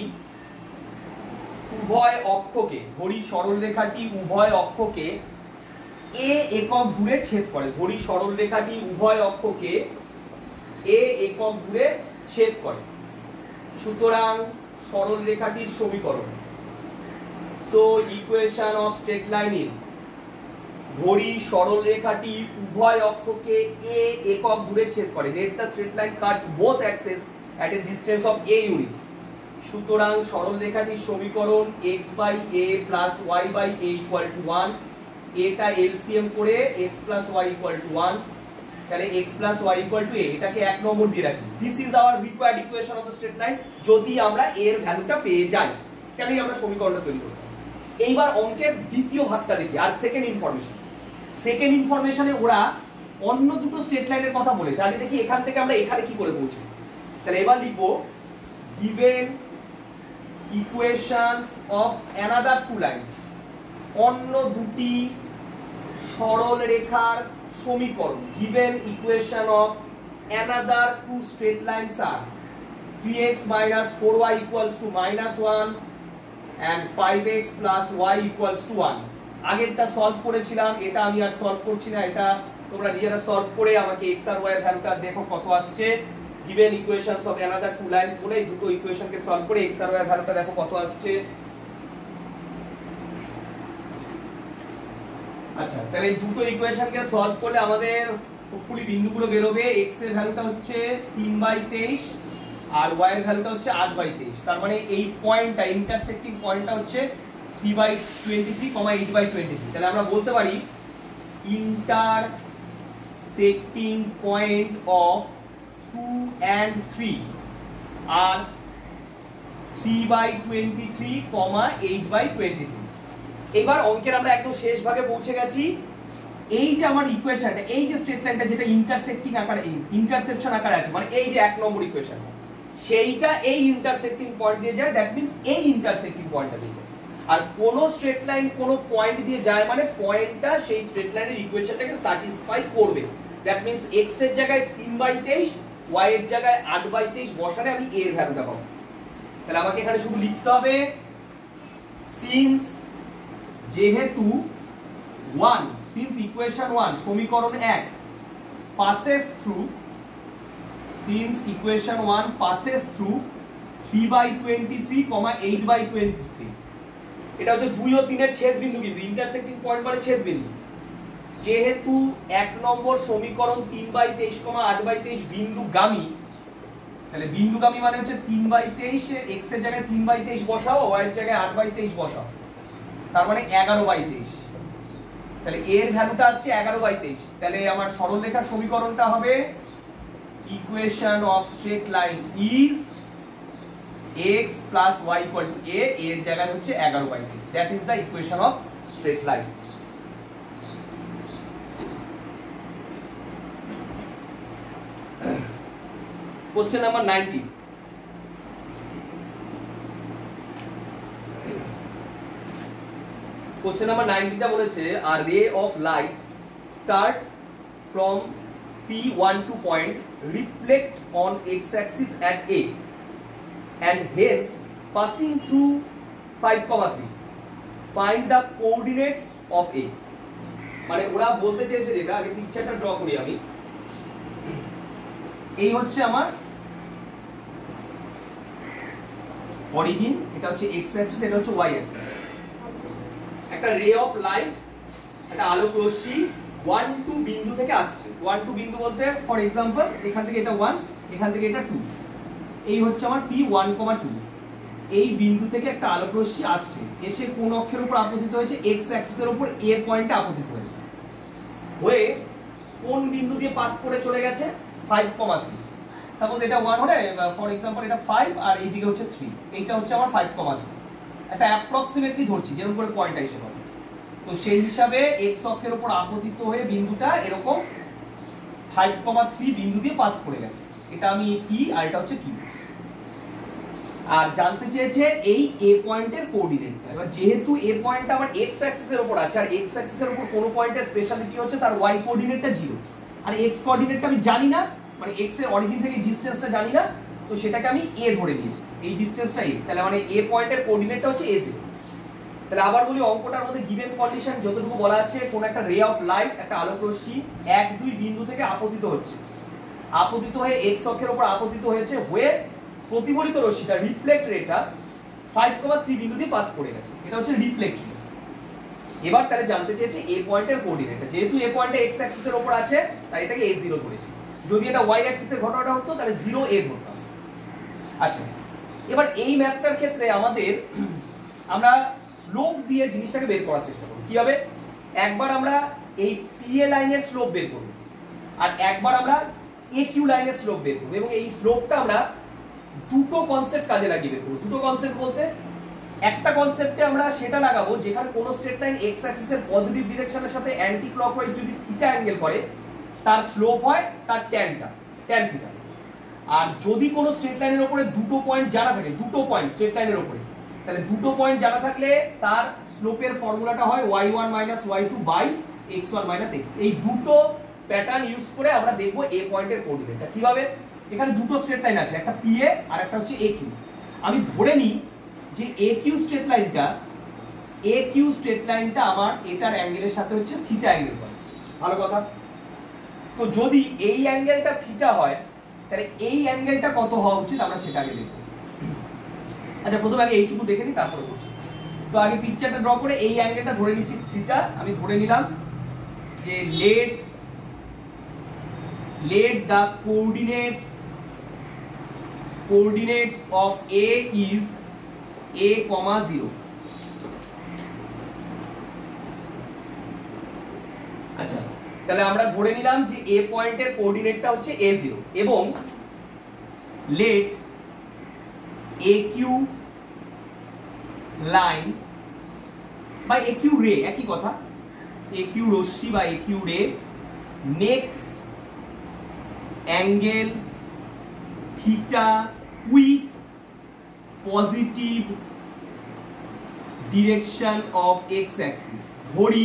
উভয় অক্ষকে ধরি সরল রেখাটি উভয় অক্ষকে a একক দূরে ছেদ করে। ধরি সরল রেখাটি উভয় অক্ষকে a একক দূরে ছেদ করে। সুতরাং সরল রেখাটির সমীকরণ, so equation of straight line is, ধরি সরল রেখাটি উভয় অক্ষকে a একক দূরে ছেদ করে। let the straight line cuts both axes at a distance of a units. সুতরাং সরল রেখাটির সমীকরণ x by a plus y by a equal to one, এটা এলসিএম করে x plus y equal to one, তাহলে x plus y equal to a, এটাকে এক নম্বর দিয়ে রাখি। this is our required equation of the straight line। যদি আমরা এর ভ্যালুটা পেয়ে যাই তাহলে আমরা সমীকরণটা তৈরি করব। এইবার অঙ্কের দ্বিতীয় ভাগটা দেখি, আর সেকেন্ড ইনফরমেশন। সেকেন্ড ইনফরমেশনে ওরা অন্য দুটো স্ট্রেট লাইনের কথা বলেছে। আগে দেখি এখান থেকে আমরা এখানে কি করে পৌঁছাই। তাহলে এবার লিখবো given equations of another two lines, অন্য দুটি সরল রেখার সমীকরণ। given equation of another two straight lines are three x minus four y equals to minus one and five x plus y equals to one. আগেরটা solve করেছিলাম, এটা আমি আর solve করছি না, এটা তোমরা নিজেরা সলভ করে আমাকে x আর y এর ভ্যালুটা দেখো কত আসছে। given equations of another two lines বলে এই দুটো ইকুয়েশনকে সলভ করে x আর y এর ভ্যালুটা দেখো কত আসছে। আচ্ছা, তাহলে এই দুটো ইকুয়েশনকে সলভ করলে আমাদের পুরো বিন্দুগুলো বের হবে। x এর ভ্যালুটা হচ্ছে তিন বাই তেইশ আর y এর ভ্যালুটা হচ্ছে আট বাই তেইশ। তার মানে এই পয়েন্টটা ইন্টারসেক্টিং পয়েন্টটা হচ্ছে three by twenty three, eight by twenty three. তাহলে আমরা বলতে পারি intersecting point of two and three আর three by twenty three, eight by twenty three. এবার অঙ্কের আমরা একদম শেষ ভাগে পৌঁছে গেছি। এই যে আমার ইকুয়েশনটা, এই যে স্ট্রেট লাইনটা যেটা ইন্টারসেক্টিং আকারে ইন্টারসেপশন আকারে আছে, মানে এই যে এক নম্বর ইকুয়েশন, সেইটা এই ইন্টারসেক্টিং পয়েন্ট দিয়ে যায়, দ্যাট মিন্স এই ইন্টারসেক্টিং পয়েন্টটা দিয়ে যায়। আর কোন স্ট্রেট লাইন কোন পয়েন্ট দিয়ে যায় মানে পয়েন্টটা সেই স্ট্রেট লাইনের ইকুয়েশনটাকে স্যাটিসফাই করবে। দ্যাট মিন্স x এর জায়গায় তিন বাই তেইশ, y এর জায়গায় আট বাই তেইশ বসালে আমি a এর ভ্যালুটা পাবো। তাহলে আমাকে এখানে শুধু লিখতে হবে সিন্স যেহেতু ওয়ান, সিন্স ইকুয়েশন ওয়ান সমীকরণ এক passes through, since equation one passes through three by twenty-three, eight by twenty-three, এটা হচ্ছে দুই ও তিনের ছেদ বিন্দু, কিন্তু ইন্টারসেক্টিং পয়েন্ট মানে ছেদ বিন্দু। যেহেতু এক নম্বর সমীকরণ তিন বাই তেইশ, আট বাই তেইশ বিন্দুগামী, তাহলে বিন্দুগামী মানে হচ্ছে তিন বাই তেইশ, x এর জায়গায় তিন বাই তেইশ বসাও, y এর জায়গায় আট বাই তেইশ বসাও, তার মানে এগারো বাই তেইশ। তাহলে এর ভ্যালুটা আসছে এগারো বাই তেইশ। তাহলে আমার সরলরেখার সমীকরণটা হবে equation of straight line is x plus y equal to a, এর জায়গায় হচ্ছে এগারো বাই তেইশ। That is the equation of straight line. Question number ninety. Question number ninety টা বলেছে, a ray of light start from P twelve point reflect on x-axis at A and hence passing through five comma three. Find the coordinates of A. মানে ওরা বলতে চেয়েছে যেটা, আগে পিকচারটা draw করি আমি। এই হচ্ছে আমার অরিজিন, এটা হচ্ছে এক্স অ্যাক্সিস, এটা হচ্ছে ওয়াই অ্যাক্সিস। একটা রে অফ লাইট, একটা আলোক রশ্মি ওয়ান টু বিন্দু থেকে আসছে। ওয়ান টু বিন্দু বলতে ফর এক্সাম্পল এখান থেকে এটা ওয়ান, এখান থেকে এটা টু, এই হচ্ছে আমার পি ওয়ান কমা টু। এই বিন্দু থেকে একটা আলোক রশ্মি আসছে, এসে কোন অক্ষের উপর আপতিত হয়েছে? এক্স অ্যাক্সিসের উপর এ পয়েন্টে আপতিত হয়েছে, হয়ে কোন বিন্দু দিয়ে পাস করে চলে গেছে? Five comma three. সাপোজ এটা ওয়ান হলে ফর এক্সাম্পল এটা ফাইভ আর এইদিকে হচ্ছে থ্রি, এইটা হচ্ছে আমার ফাইভ কমা থ্রি। একটা অ্যাপ্রক্সিমেটলি ধরছি যেরকম করে পয়েন্টটা এসে হবে। তো সেই হিসাবে এক্স অক্ষের উপর আপতিত হয়ে বিন্দুটা এরকম ফাইভ কমা থ্রি বিন্দু দিয়ে পাস করে গেছে। এটা আমি পি আর এটা হচ্ছে কিউ। আর জানতে চেয়েছে এই এ পয়েন্টের কোঅর্ডিনেটটা। এবার যেহেতু এ পয়েন্টটা আমার এক্স অ্যাক্সিসের উপর আছে আর এক্স অ্যাক্সিসের উপর কোন পয়েন্টের স্পেশালিটি হচ্ছে তার ওয়াই কোঅর্ডিনেটটা জিরো, আর এক্স কোঅর্ডিনেটটা আমি জানি না, মানে এক্স এর অরিজিন থেকে ডিসটেন্সটা জানি না, তো সেটাকে আমি এ ধরে নিয়েছি, এই ডিসটেন্সটা এ। তাহলে মানে এ পয়েন্টের কোঅর্ডিনেটটা হচ্ছে এ জিরো। তাহলে আবার বলি, অঙ্কটার মধ্যে গিভেন কন্ডিশন যতটুকু বলা আছে, কোন একটা রে অফ লাইট, একটা আলোক রশ্মি এক দুই বিন্দু থেকে আপতিত হচ্ছে, আপতিত হয়ে এক্স অক্ষের উপর আপতিত হয়েছে, হয়ে প্রতিফলিত রশ্মিটা রিফ্লেক্ট রেটা ফাইভ কমা থ্রি বিন্দু দিয়ে পাস করে গেছে, এটা হচ্ছে রিফ্লেক্ট রে। এবার তাহলে জানতে চেয়েছে এ পয়েন্টের কোঅর্ডিনেটটা। যেহেতু এ পয়েন্টে এক্স অ্যাক্সিসের উপর আছে তাই এটাকে এ জিরো ধরেছি। যদি এটা ওয়াই অ্যাক্সিসের ঘটনাটা হতো তাহলে জিরো এ ধরতাম। আচ্ছা, এবার এই ম্যাপটার ক্ষেত্রে আমাদের আমরা স্লোপ দিয়ে জিনিসটাকে বের করার চেষ্টা করব। কি হবে? একবার আমরা এই পিএ লাইনের স্লোপ বের করব আর একবার আমরা এ কিউ লাইনের স্লোপ বের করব, এবং এই স্লোপটা আমরা দুটো কনসেপ্ট কাজে লাগিয়ে বের করব। দুটো কনসেপ্ট বলতে একটা কনসেপ্টে আমরা সেটা লাগাবো যেখানে কোন স্ট্রেট লাইন এক্স অ্যাক্সিসের পজিটিভ ডিরেকশনের সাথে অ্যান্টি ক্লকওয়াইজ যদি থিটা অ্যাঙ্গেল করে তার স্লোপ হয় তার ট্যানটা, ট্যান থিটা। আর যদি কোন স্ট্রেট লাইনের উপরে দুটো পয়েন্ট জানা থাকে, দুটো পয়েন্ট স্ট্রেট লাইনের উপরে, তাহলে দুটো পয়েন্ট জানা থাকলে তার স্লোপের ফর্মুলাটা হয় y one minus y two by x one minus x. এই দুটো প্যাটার্ন ইউজ করে আমরা দেখব এ পয়েন্টের কোঅর্ডিনেটটা কিভাবে। এখানে দুটো স্ট্রেট লাইন আছে, একটা পিএ আর একটা হচ্ছে এ কিউ। আমি ধরে নিই যে এ কিউ স্ট্রেট লাইনটা এ কিউ স্ট্রেট লাইনটা আমার এটার অ্যাঙ্গেলের সাথে হচ্ছে থিটা অ্যাঙ্গেল করে। ভালো কথা। তো যদি এই অ্যাঙ্গেলটা থিটা হয় তাহলে এই অ্যাঙ্গেলটা কত হওয়া উচিত আমরা সেটা আগে দেখব। আচ্ছা, প্রথমে আগে এইটুকু দেখে নিই, তারপরে করছি। তো আগে পিকচারটা ড্র করে এই অ্যাঙ্গেলটা ধরে নিচ্ছি থিটা। আমি ধরে নিলাম যে let let the coordinates coordinates of A is a comma zero। আচ্ছা, তাহলে আমরা ধরে নিলাম যে a পয়েন্টের কোঅর্ডিনেটটা হচ্ছে a জিরো, এবং লেট a কিউ লাইন বা a কিউ রে, একই কথা, a কিউ রশ্মি বা a Q ray makes angle theta with positive direction of x axis. ধরি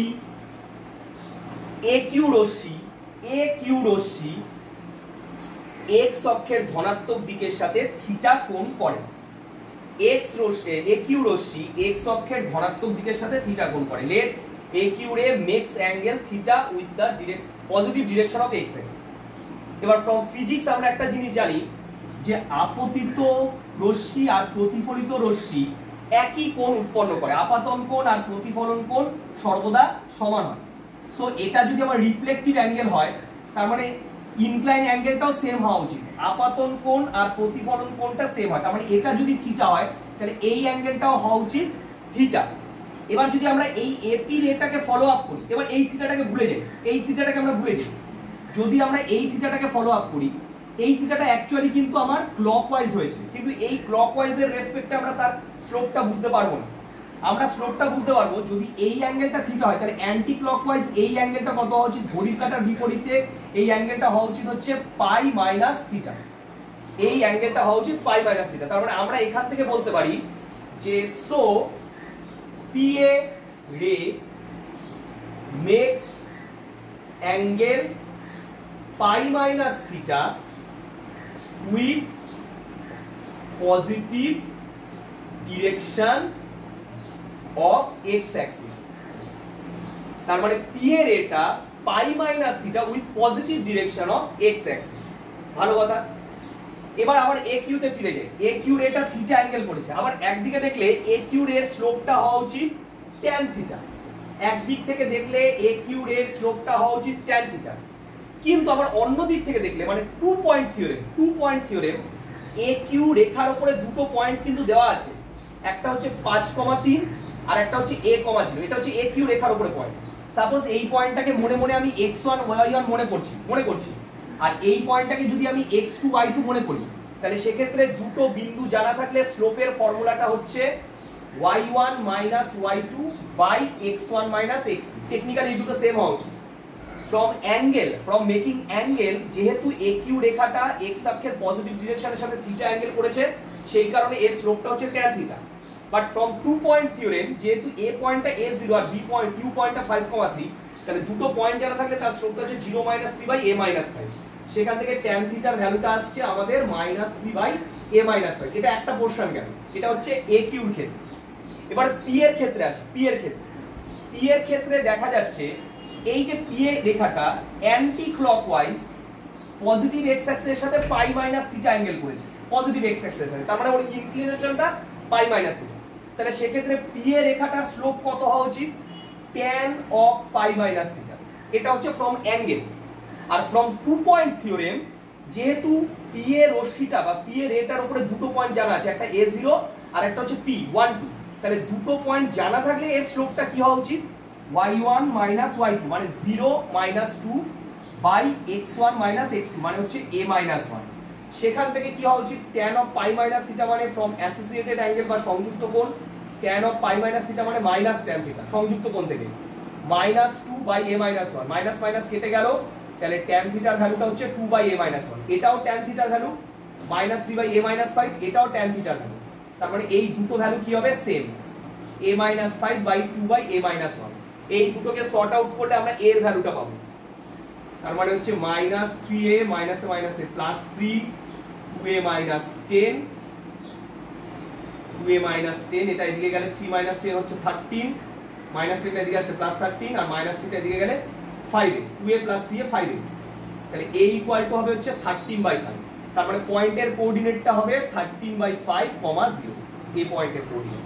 এ কিউ রশ্মি এ কিউ রশ্মি এক্স অক্ষের ধনাত্মক দিকের সাথে থিটা কোণ করে। এক্স রশ্মি এ কিউ রশ্মি এক্স অক্ষের ধনাত্মক দিকের সাথে থিটা কোণ করে। Let A Q ray makes angle theta with the direct positive direction of x axis. এবার ফ্রম ফিজিক্স আমরা একটা জিনিস জানি যে আপতিত রশ্মি আর প্রতিফলিত রশ্মি একই কোণ উৎপন্ন করে। আপাতন কোণ আর প্রতিফলন কোণ সর্বদা সমান হয়। সো এটা যদি আমার রিফ্লেকটিভ অ্যাঙ্গেল হয় তার মানে ইনক্লাইন অ্যাঙ্গেলটাও সেম হওয়া উচিত। আপাতন কোণ আর প্রতিফলন কোণটা সেম হয়, তার মানে এটা যদি থিটা হয় তাহলে এই অ্যাঙ্গেলটাও হওয়া উচিত থিটা। এবার যদি আমরা এই এপি রেটাকে ফলো আপ করি, এবার এই থিটাটাকে ভুলে যাই, এই থিটাটাকে আমরা ভুলে যাই। যদি আমরা এই থিটাটাকে ফলো আপ করি, এই থিটাটা অ্যাকচুয়ালি কিন্তু আমার ক্লকওয়াইজ হয়েছে, কিন্তু এই ক্লকওয়াইজের রেসপেক্টে আমরা তার স্লোপটা বুঝতে পারবো না। আমরা স্লোপটা বুঝতে পারবো যদি এই অ্যাঙ্গেলটা থিটা হয়, তাহলে অ্যান্টি ক্লকওয়াইজ এই অ্যাঙ্গেলটা কত হওয়া উচিত? ঘড়ির কাঁটার বিপরীতে এই অ্যাঙ্গেলটা হওয়া উচিত হচ্ছে পাই মাইনাস থিটা। এই অ্যাঙ্গেলটা হওয়া উচিত পাই মাইনাস থিটা। তার মানে আমরা এখান থেকে বলতে পারি যে so PA ray makes angle pi minus theta with positive direction of x axis. তার মানে পি এর এটা pi minus theta with positive direction of x axis. ভালো কথা। এবার আবার এ কিউ তে ফিরে যাই। এ কিউ এটা থিটা অ্যাঙ্গেল করেছে। আবার একদিকে দেখলে এ কিউ এর স্লোপটা হওয়া উচিত ট্যান থিটা, একদিক থেকে দেখলে এ কিউ এর স্লোপটা হওয়া উচিত ট্যান থিটা। কিন্তু আবার অন্য দিক থেকে দেখলে মানে two point theorem, two point theorem A Q রেখার উপরে দুটো পয়েন্ট কিন্তু দেওয়া আছে, একটা হচ্ছে পাঁচ কমা তিন আর একটা হচ্ছে এ কমা জিরো। এটা হচ্ছে এ কিউ রেখার উপরে পয়েন্ট। সাপোজ এই পয়েন্টটাকে মনে মনে আমি এক্স ওয়ান ওয়াই ওয়ান মনে করছি মনে করছি আর এই পয়েন্টটাকে যদি আমি এক্স টু ওয়াই টু মনে করি, তাহলে সেক্ষেত্রে দুটো বিন্দু জানা থাকলে স্লোপের ফর্মুলাটা হচ্ছে y one minus y two by x one minus x two. Technically এই দুটো সেম হওয়া উচিত। From angle, from making angle, যেহেতু এ কিউ রেখাটা এক্স অক্ষের পজিটিভ ডিরেকশনের সাথে থিটা অ্যাঙ্গেল করেছে, সেই কারণে এর স্লোপটা হচ্ছে tan theta. But from two point theorem, যেহেতু এ পয়েন্টটা এ জিরো আর বি পয়েন্ট কিউ পয়েন্টটা ফাইভ কমা থ্রি, তাহলে দুটো পয়েন্ট জানা থাকলে তার স্লোপটা হচ্ছে zero minus three by a minus five. সেখান থেকে ট্যান থিটার ভ্যালুটা আসছে আমাদের minus three by a minus five. এটা একটা পোর্শন গেল, এটা হচ্ছে এ কিউর ক্ষেত্রে। এবার পি এর ক্ষেত্রে আসি। পি এর ক্ষেত্রে পি এর ক্ষেত্রে দেখা যাচ্ছে এই যে পি এ রেখাটা অ্যান্টি ক্লকওয়াইজ পজিটিভ এক্স অ্যাক্সিসের সাথে পাই মাইনাস থিটা অ্যাঙ্গেল করেছে, পজিটিভ এক্স অ্যাক্সিসের সাথে। তার মানে ওর ইনক্লিনেশনটা পাই মাইনাস থিটা। তাহলে সেক্ষেত্রে পি এ রেখাটার স্লোপ কত হওয়া উচিত? Tan of pi minus theta. এটা হচ্ছে ফ্রম অ্যাঙ্গেল। আর ফ্রম টু পয়েন্ট থিওরেম, যেহেতু পি এ রশ্মিটা বা পি এ রেটার উপরে দুটো পয়েন্ট জানা আছে, একটা এ জিরো আর একটা হচ্ছে পি ওয়ান টু, তাহলে দুটো পয়েন্ট জানা থাকলে এর স্লোপটা কি হওয়া উচিত? Y one minus y two, মানে zero minus two by x one minus x two, মানে হচ্ছে এ মাইনাস ওয়ান। সেখান থেকে কি হওয়া উচিত? Tan of pi minus theta, মানে ফ্রম অ্যাসোসিয়েটেড অ্যাঙ্গেল বা সংযুক্ত কোণ, tan of pi minus theta মানে মাইনাস ট্যান থিটা, সংযুক্ত কোণ থেকে minus two by a minus one. Minus minus কেটে গেল, তাহলে ট্যান থিটার ভ্যালুটা হচ্ছে two by a minus one. এটাও ট্যান থিটার ভ্যালু, minus three by a minus five, এটাও ট্যান থিটার ভ্যালু। তার মানে এই দুটো ভ্যালু কি হবে? Same, A minus five by two by a minus one. এই দুটোকে সর্ট আউট করলে আমরা এর ভ্যালুটা পাবো। তার মানে হচ্ছে minus three a minus a minus a plus three, two a minus ten, two a minus ten, এটা এদিকে গেলে থ্রি মাইনাস টেন হচ্ছে থার্টিন, মাইনাস টেন এদিকে আসলে প্লাস থার্টিন, আর মাইনাস থ্রিটা এদিকে গেলে five a, two a plus three a five a. তাহলে এ ইকুয়াল টু হবে হচ্ছে থার্টিন বাই ফাইভ। তার মানে পয়েন্টের কোঅর্ডিনেটটা হবে thirteen by five comma zero, এই পয়েন্টের coordinate.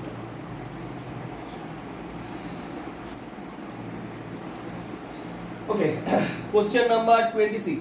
Okay, question number twenty-six.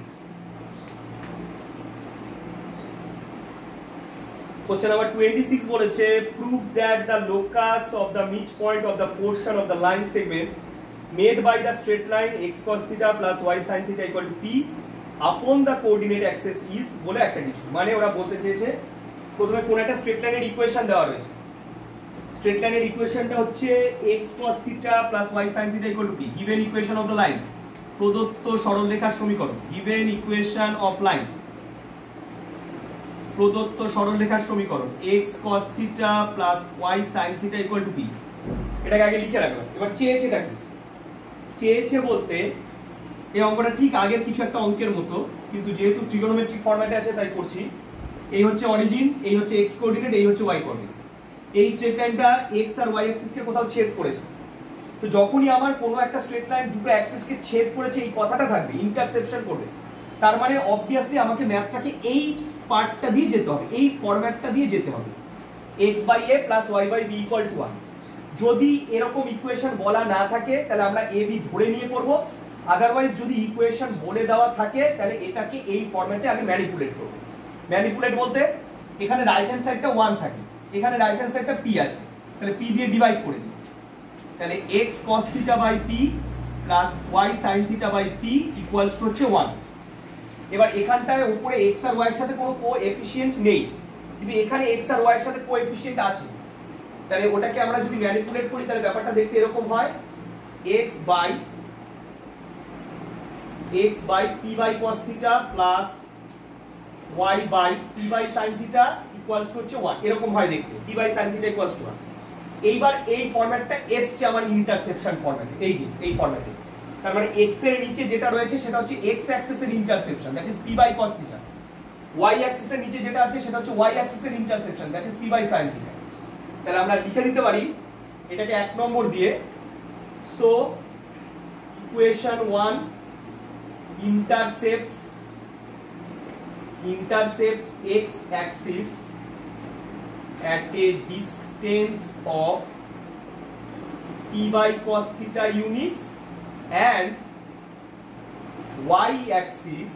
Question number twenty-six বলেছে prove that the locus of the midpoint of the portion of the line segment made by the straight line x cos theta plus y sin theta equal to p upon the coordinate axis is বলে একটা কিছু। মানে ওরা বলতে চেয়েছে প্রথমে কোন একটা স্ট্রেট লাইনের ইকুয়েশন দেওয়া রয়েছে। স্ট্রেট লাইনের ইকুয়েশনটা হচ্ছে x cos theta plus y sin theta equal to p, given equation of the line, প্রদত্ত সরলরেখার সমীকরণ, given equation of line, প্রদত্ত সরলরেখার সমীকরণ x cos theta plus y sin theta equal to p। এটাকে আগে লিখে রাখলাম। এবার চেয়েছে এটা কি? চেয়েছে বলতে এই অঙ্কটা ঠিক আগের কিছু একটা অঙ্কের মতো, কিন্তু যেহেতু ট্রিগোনোমেট্রিক ফরম্যাটে আছে তাই করছি। এই হচ্ছে অরিজিন, এই হচ্ছে x কোঅর্ডিনেট, এই হচ্ছে y কোঅর্ডিনেট। এই স্ট্রেট লাইনটা x আর y অ্যাক্সিসকে কোথাও ছেদ করেছে। তো যখনই আমার কোনো একটা স্ট্রেট লাইন দুটো অ্যাক্সিসকে ছেদ করেছে, এই কথাটা থাকবে, ইন্টারসেকশন করবে। তার মানে অবভিয়াসলি আমাকে ম্যাথটাকে এই পার্টটা দিয়ে যেতে হবে, এই ফরম্যাটটা দিয়ে যেতে হবে, x by a plus y by b equal to one. যদি এরকম ইকুয়েশন বলা না থাকে তাহলে আমরা a b ধরে নিয়ে করব, আদারওয়াইজ যদি ইকুয়েশন বলে দেওয়া থাকে তাহলে এটাকে এই ফরম্যাটে আগে ম্যানিপুলেট করব। ম্যানিপুলেট বলতে এখানে রাইট হ্যান্ড সাইডটা ওয়ান থাকে, এখানে রাইট হ্যান্ড সাইডটা p আছে, তাহলে p দিয়ে ডিভাইড করে দিই। তাহলে x cos theta by p plus y sin theta by p equals to হচ্ছে ওয়ান। এবার এখানটায় উপরে x আর y এর সাথে কোনো কোএফিশিয়েন্ট নেই, কিন্তু এখানে x আর y এর সাথে কোএফিশিয়েন্ট আছে। তাহলে ওটাকে আমরা যদি ম্যানিপুলেট করি তাহলে ব্যাপারটা দেখতে এরকম হয়, x by x by p by cos theta plus y by p by sin theta equals to হচ্ছে ওয়ান। এরকম হয় দেখতে, p by sin theta equals to one. এইবার এই ফরম্যাটটা এসছে আমার ইন্টারসেপশন ফরম্যাটে, এই যে এই ফরম্যাটে। তার মানে x এর নিচে যেটা রয়েছে সেটা হচ্ছে x অ্যাক্সিস এর intersection, that is p by cos theta. y axis এর নিচে যেটা আছে সেটা হচ্ছে y অ্যাক্সিস এর intersection, that is p by sin theta. তাহলে আমরা লিখে দিতে পারি এটাকে এক নম্বর দিয়ে, so equation one intercepts intercepts x axis at a distance of p by cos theta units and y axis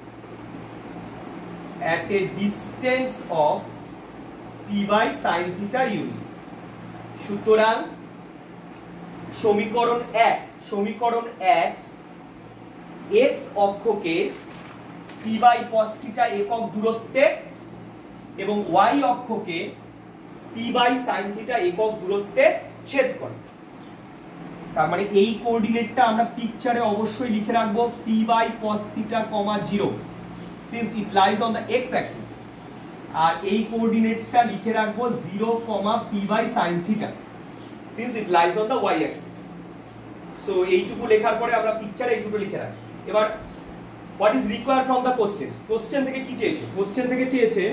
at a distance of p by sin theta units। সুতরাং সমীকরণ এক সমীকরণ এক x অক্ষকে p by cos theta একক দূরত্বে এবং y অক্ষকে p by sin theta একক দূরত্বে ছেদ করে। তার মানে এই কোঅর্ডিনেটটা আমরা পিকচারে অবশ্যই লিখে রাখবো p by cos theta, zero since it lies on the x axis, আর এই কোঅর্ডিনেটটা লিখে রাখবো zero, p by sin theta since it lies on the y axis। So এইটুকু লেখার পরে আমরা পিকচারে এই দুটো লিখে রাখি। এবার what is required from the question, question থেকে কি চেয়েছে? question থেকে চেয়েছে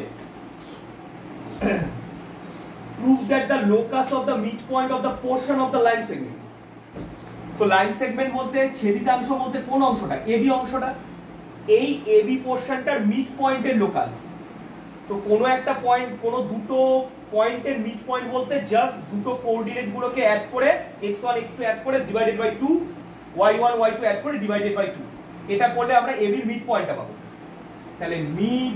prove that the locus of the midpoint of the portion of the line segment। তো লাইন সেগমেন্ট বলতে ছেদিতাংশ বলতে কোন অংশটা? এবি অংশটা। এই এবি পোরশনটার মিড পয়েন্টের লোকাস। তো কোনো একটা পয়েন্ট, কোনো দুটো পয়েন্টের মিড পয়েন্ট বলতে জাস্ট দুটো কোঅর্ডিনেট গুলোকে অ্যাড করে x one x two add করে divided by two, y one y two add করে ডিভাইডেড বাই টু, এটা করলে আমরা এবির মিড পয়েন্টটা পাবো। তাহলে mid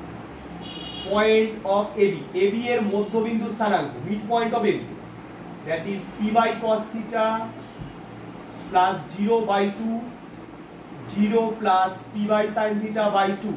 point of AB, AB এর মধ্যবিন্দু স্থানাঙ্ক, mid point of AB, that is p by cos theta plus zero by two, zero plus p by sin theta by two,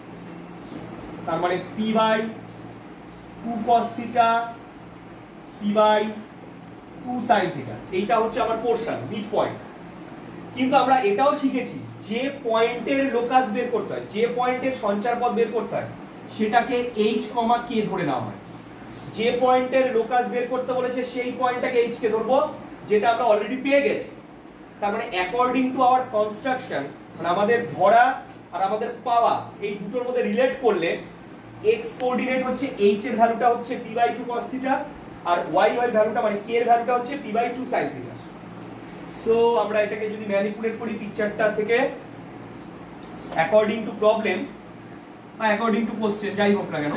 তার মানে p by two cos theta, p by two sin theta. এইটা হচ্ছে আমার portion, mid point. কিন্তু আমরা এটাও শিখেছি যে পয়েন্টের লোকাস বের করতে হয়, যে পয়েন্টের সঞ্চার পথ বের করতে হয় সেটাকে h, k ধরে নেওয়া হয়। যে পয়েন্টের লোকাস বের করতে বলেছে সেই পয়েন্টটাকে h কে ধরবো, যেটা আমরা অলরেডি পেয়ে গেছি। তার মানে অ্যাকর্ডিং টু আওয়ার কনস্ট্রাকশন, মানে আমাদের ধরা আর আমাদের পাওয়া এই দুটোর মধ্যে রিলেট করলে x কোঅর্ডিনেট হচ্ছে h এর ভ্যালুটা হচ্ছে p by two cos theta, আর y এর ভ্যালুটা মানে k এর ভ্যালুটা হচ্ছে p by two sin theta. So আমরা এটাকে যদি ম্যানিপুলেট করি পিকচারটা থেকে, অ্যাকর্ডিং টু প্রবলেম বা অ্যাকর্ডিং টু কোশ্চেন যাই হোক না কেন,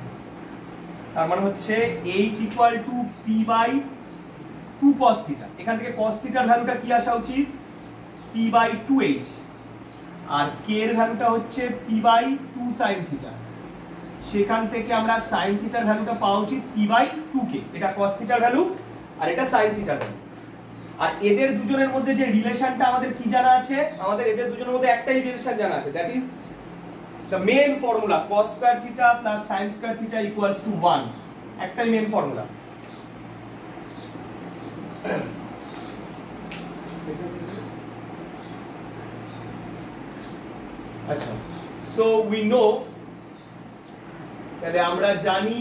তার মানে হচ্ছে h equal to p by two cos theta. এখান থেকে cos থিটার ভ্যালুটা কি আসা উচিত? p বাই টু h, আর k এর ভ্যালুটা হচ্ছে p by two sin theta. সেখান থেকে আমরা sin থিটার ভ্যালুটা পাওয়া উচিত p বাই টু k, এটা cos থিটার ভ্যালু আর এটা sin থিটার ভ্যালু। আর এদের দুজনের মধ্যে যে রিলেশনটা আমাদের কি জানা আছে? আমাদের এদের দুজনের মধ্যে একটাই রিলেশন জানা আছে, that is the main formula cos square theta plus sin square theta equals to one. একটাই মেইন ফর্মুলা। আচ্ছা, সো উই নো, তাহলে আমরা জানি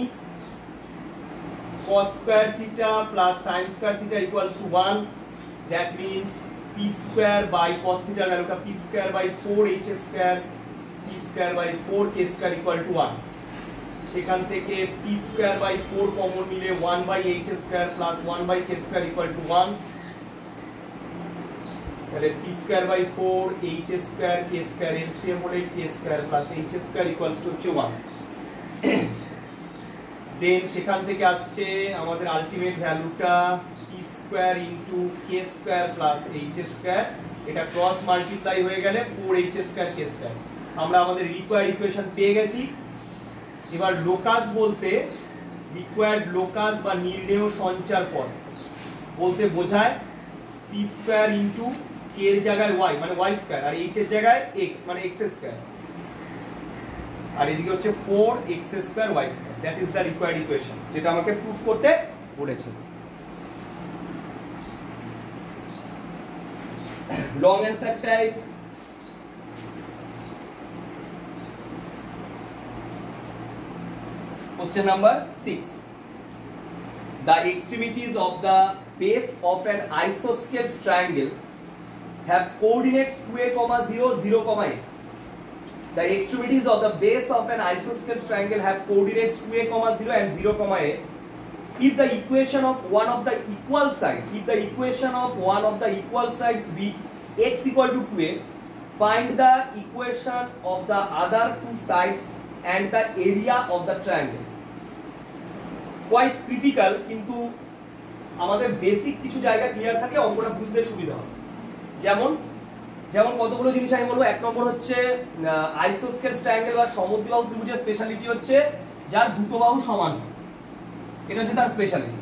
cos square theta plus sin square theta equals to one. That means p square by cos theta ভ্যালুটা p square by four h square, p square by four k square equal to one. সেখান থেকে p square by four common নিলে one by h square plus one by k square equal to one. তাহলে p square by four h square k square LCM হলে k square plus h square equals to one. Then সেখান থেকে আসছে আমাদের ultimate ভ্যালুটা p square into k square plus h square, এটা cross multiply হয়ে গেলে four h square k square. আমরা আমাদের রিকোয়ার্ড ইকুয়েশন পেয়ে গেছি। এবার লোকাস বলতে, রিকোয়ার্ড লোকাস বা নির্ণেয় সঞ্চার পথ বলতে বোঝায় p স্কয়ার ইনটু k এর জায়গায় y মানে y স্কয়ার, আর h এর জায়গায় x মানে x স্কয়ার, আর এদিকে হচ্ছে four x square y square. That is the required equation, যেটা আমাকে প্রুফ করতে বলেছে। Long answer type, question number six. The extremities of the base of an isosceles triangle have coordinates two a comma zero zero comma a. The extremities of the base of an isosceles triangle have coordinates two a comma zero and zero comma a. If the equation of one of the equal sides, if the equation of one of the equal sides be x equal to two a, find the equation of the other two sides and the area of the triangle. Quite critical, কিন্তু আমাদের basic কিছু জায়গা clear থাকলে অঙ্কটা বুঝতে সুবিধা হবে। যেমন যেমন কতগুলো জিনিস আমি বলবো। এক নম্বর হচ্ছে আইসোস্কেলস ট্রায়াঙ্গেল বা সমদ্বিবাহু ত্রিভুজের স্পেশালিটি হচ্ছে যার দুটো বাহু সমান, এটা হচ্ছে তার স্পেশালিটি।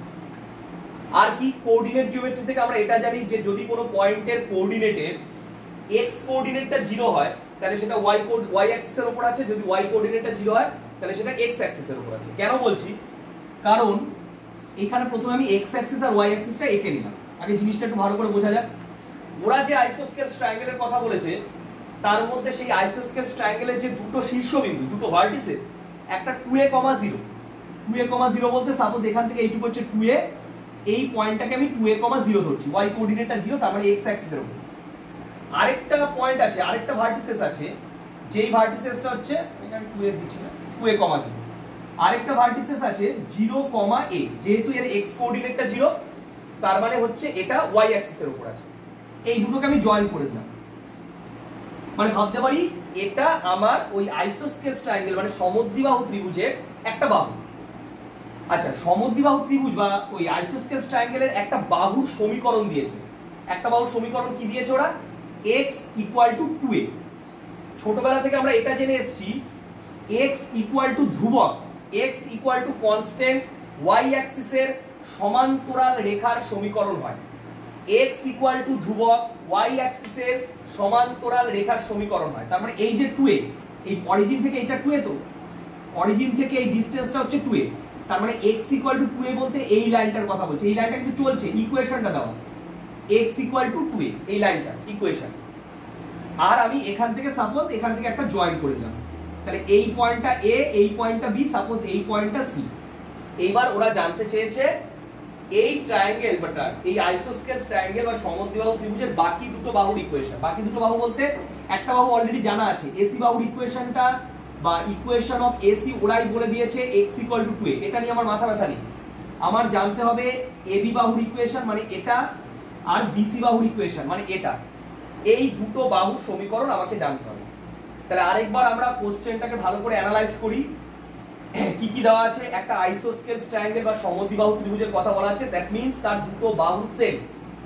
আর কি, কোঅর্ডিনেট জিওমেট্রি থেকে আমরা এটা জানি যে যদি কোনো পয়েন্টের কোঅর্ডিনেটের এক্স কোঅর্ডিনেটটা জিরো হয় তাহলে সেটা ওয়াই ওয়াই অ্যাক্সিসের উপর আছে, যদি ওয়াই কোঅর্ডিনেটটা জিরো হয় তাহলে সেটা এক্স অ্যাক্সিসের উপর আছে। কেন বলছি, কারণ এখানে প্রথমে আমি এক্স অ্যাক্সিস আর ওয়াই অ্যাক্সিসটা এঁকে নিলাম। আগে জিনিসটা একটু ভালো করে বোঝা যাক। ওরা যে আইসোস্কেলস ট্রায়াঙ্গেলের কথা বলেছে তার মধ্যে সেই আইসোস্কেলস ট্রায়াঙ্গেলের যে দুটো শীর্ষবিন্দু, দুটো ভার্টিসেস, একটা two a comma zero, two a comma zero বলতে সাপোজ এখান থেকে এইটুকু হচ্ছে টু এ, এই পয়েন্টটাকে আমি টু এ কমা জিরো ধরছি, ওয়াই কোঅর্ডিনেটটা জিরো, তার মানে এক্স অ্যাক্সিসের উপর। আরেকটা পয়েন্ট আছে, আরেকটা ভার্টিসেস আছে, যেই ভার্টিসেসটা হচ্ছে এখানে টু এ দিচ্ছি না, টু এ কমা জিরো। আরেকটা ভার্টিসেস আছে জিরো কমা এ, যেহেতু এর এক্স কোঅর্ডিনেটটা জিরো তার মানে হচ্ছে এটা ওয়াই অ্যাক্সিসের উপর আছে। এই দুটোকে আমি জয়েন করে দিলাম, মানে ভাবতে পারি এটা আমার ওই আইসোস্কেলস ট্রায়াঙ্গেল মানে সমদ্বিবাহু ত্রিভুজের একটা বাহু। আচ্ছা, সমদ্বিবাহু ত্রিভুজ বা ওই আইসোস্কেলস ট্রায়াঙ্গেলের একটা বাহুর সমীকরণ দিয়েছে। একটা বাহুর সমীকরণ কি দিয়েছে ওরা? x equal to two a. ছোটবেলা থেকে আমরা এটা জেনে এসেছি x ইকুয়াল টু ধ্রুবক, x equal to constant y অ্যাক্সিসের সমান্তরাল রেখার সমীকরণ হয়। x ইকুয়াল টু ধ্রুবক, y অ্যাক্সিসের সমান্তরাল রেখার সমীকরণ হয়। তার মানে এই যে টু এ, এই অরিজিন থেকে এটা টু এ, তো অরিজিন থেকে এই ডিসটেন্সটা হচ্ছে টু এ, তার মানে x equal to two a বলতে এই লাইনটার কথা বলছে। এই লাইনটা কিন্তু চলছে, ইকুয়েশনটা দাও x equal to two a, এই লাইনটা ইকুয়েশন। আর আমি এখান থেকে সাপোজ এখান থেকে একটা জয়েন করে দিলাম, তাহলে এই পয়েন্টটা a, এই পয়েন্টটা b, সাপোজ এই পয়েন্টটা c। এইবার ওরা জানতে চেয়েছে এই ট্রায়াঙ্গেল বাটা এই আইসোস্কেলস ট্রায়াঙ্গেল বা সমদ্বিবাহু ত্রিভুজের বাকি দুটো বাহুর ইকুয়েশন। বাকি দুটো বাহু বলতে একটা বাহু অলরেডি জানা আছে, এসি বাহুর ইকুয়েশনটা বা ইকুয়েশন অফ এসি ওরাই বলে দিয়েছে x equal to two a. এটা নিয়ে আমার মাথা ব্যথা নেই। আমার জানতে হবে এবি বাহুর ইকুয়েশন মানে এটা, আর বিসি বাহুর ইকুয়েশন মানে এটা। এই দুটো বাহুর সমীকরণ আমাকে জানতে হবে। তাহলে আরেকবার আমরা কোশ্চেনটাকে ভালো করে অ্যানালাইজ করি। কি কি দেওয়া আছে? একটা আইসোস্কেলস ট্রায়াঙ্গেল বা সমদ্বিবাহু ত্রিভুজের কথা বলা আছে, দ্যাট মিন্স তার দুটো বাহু সেম।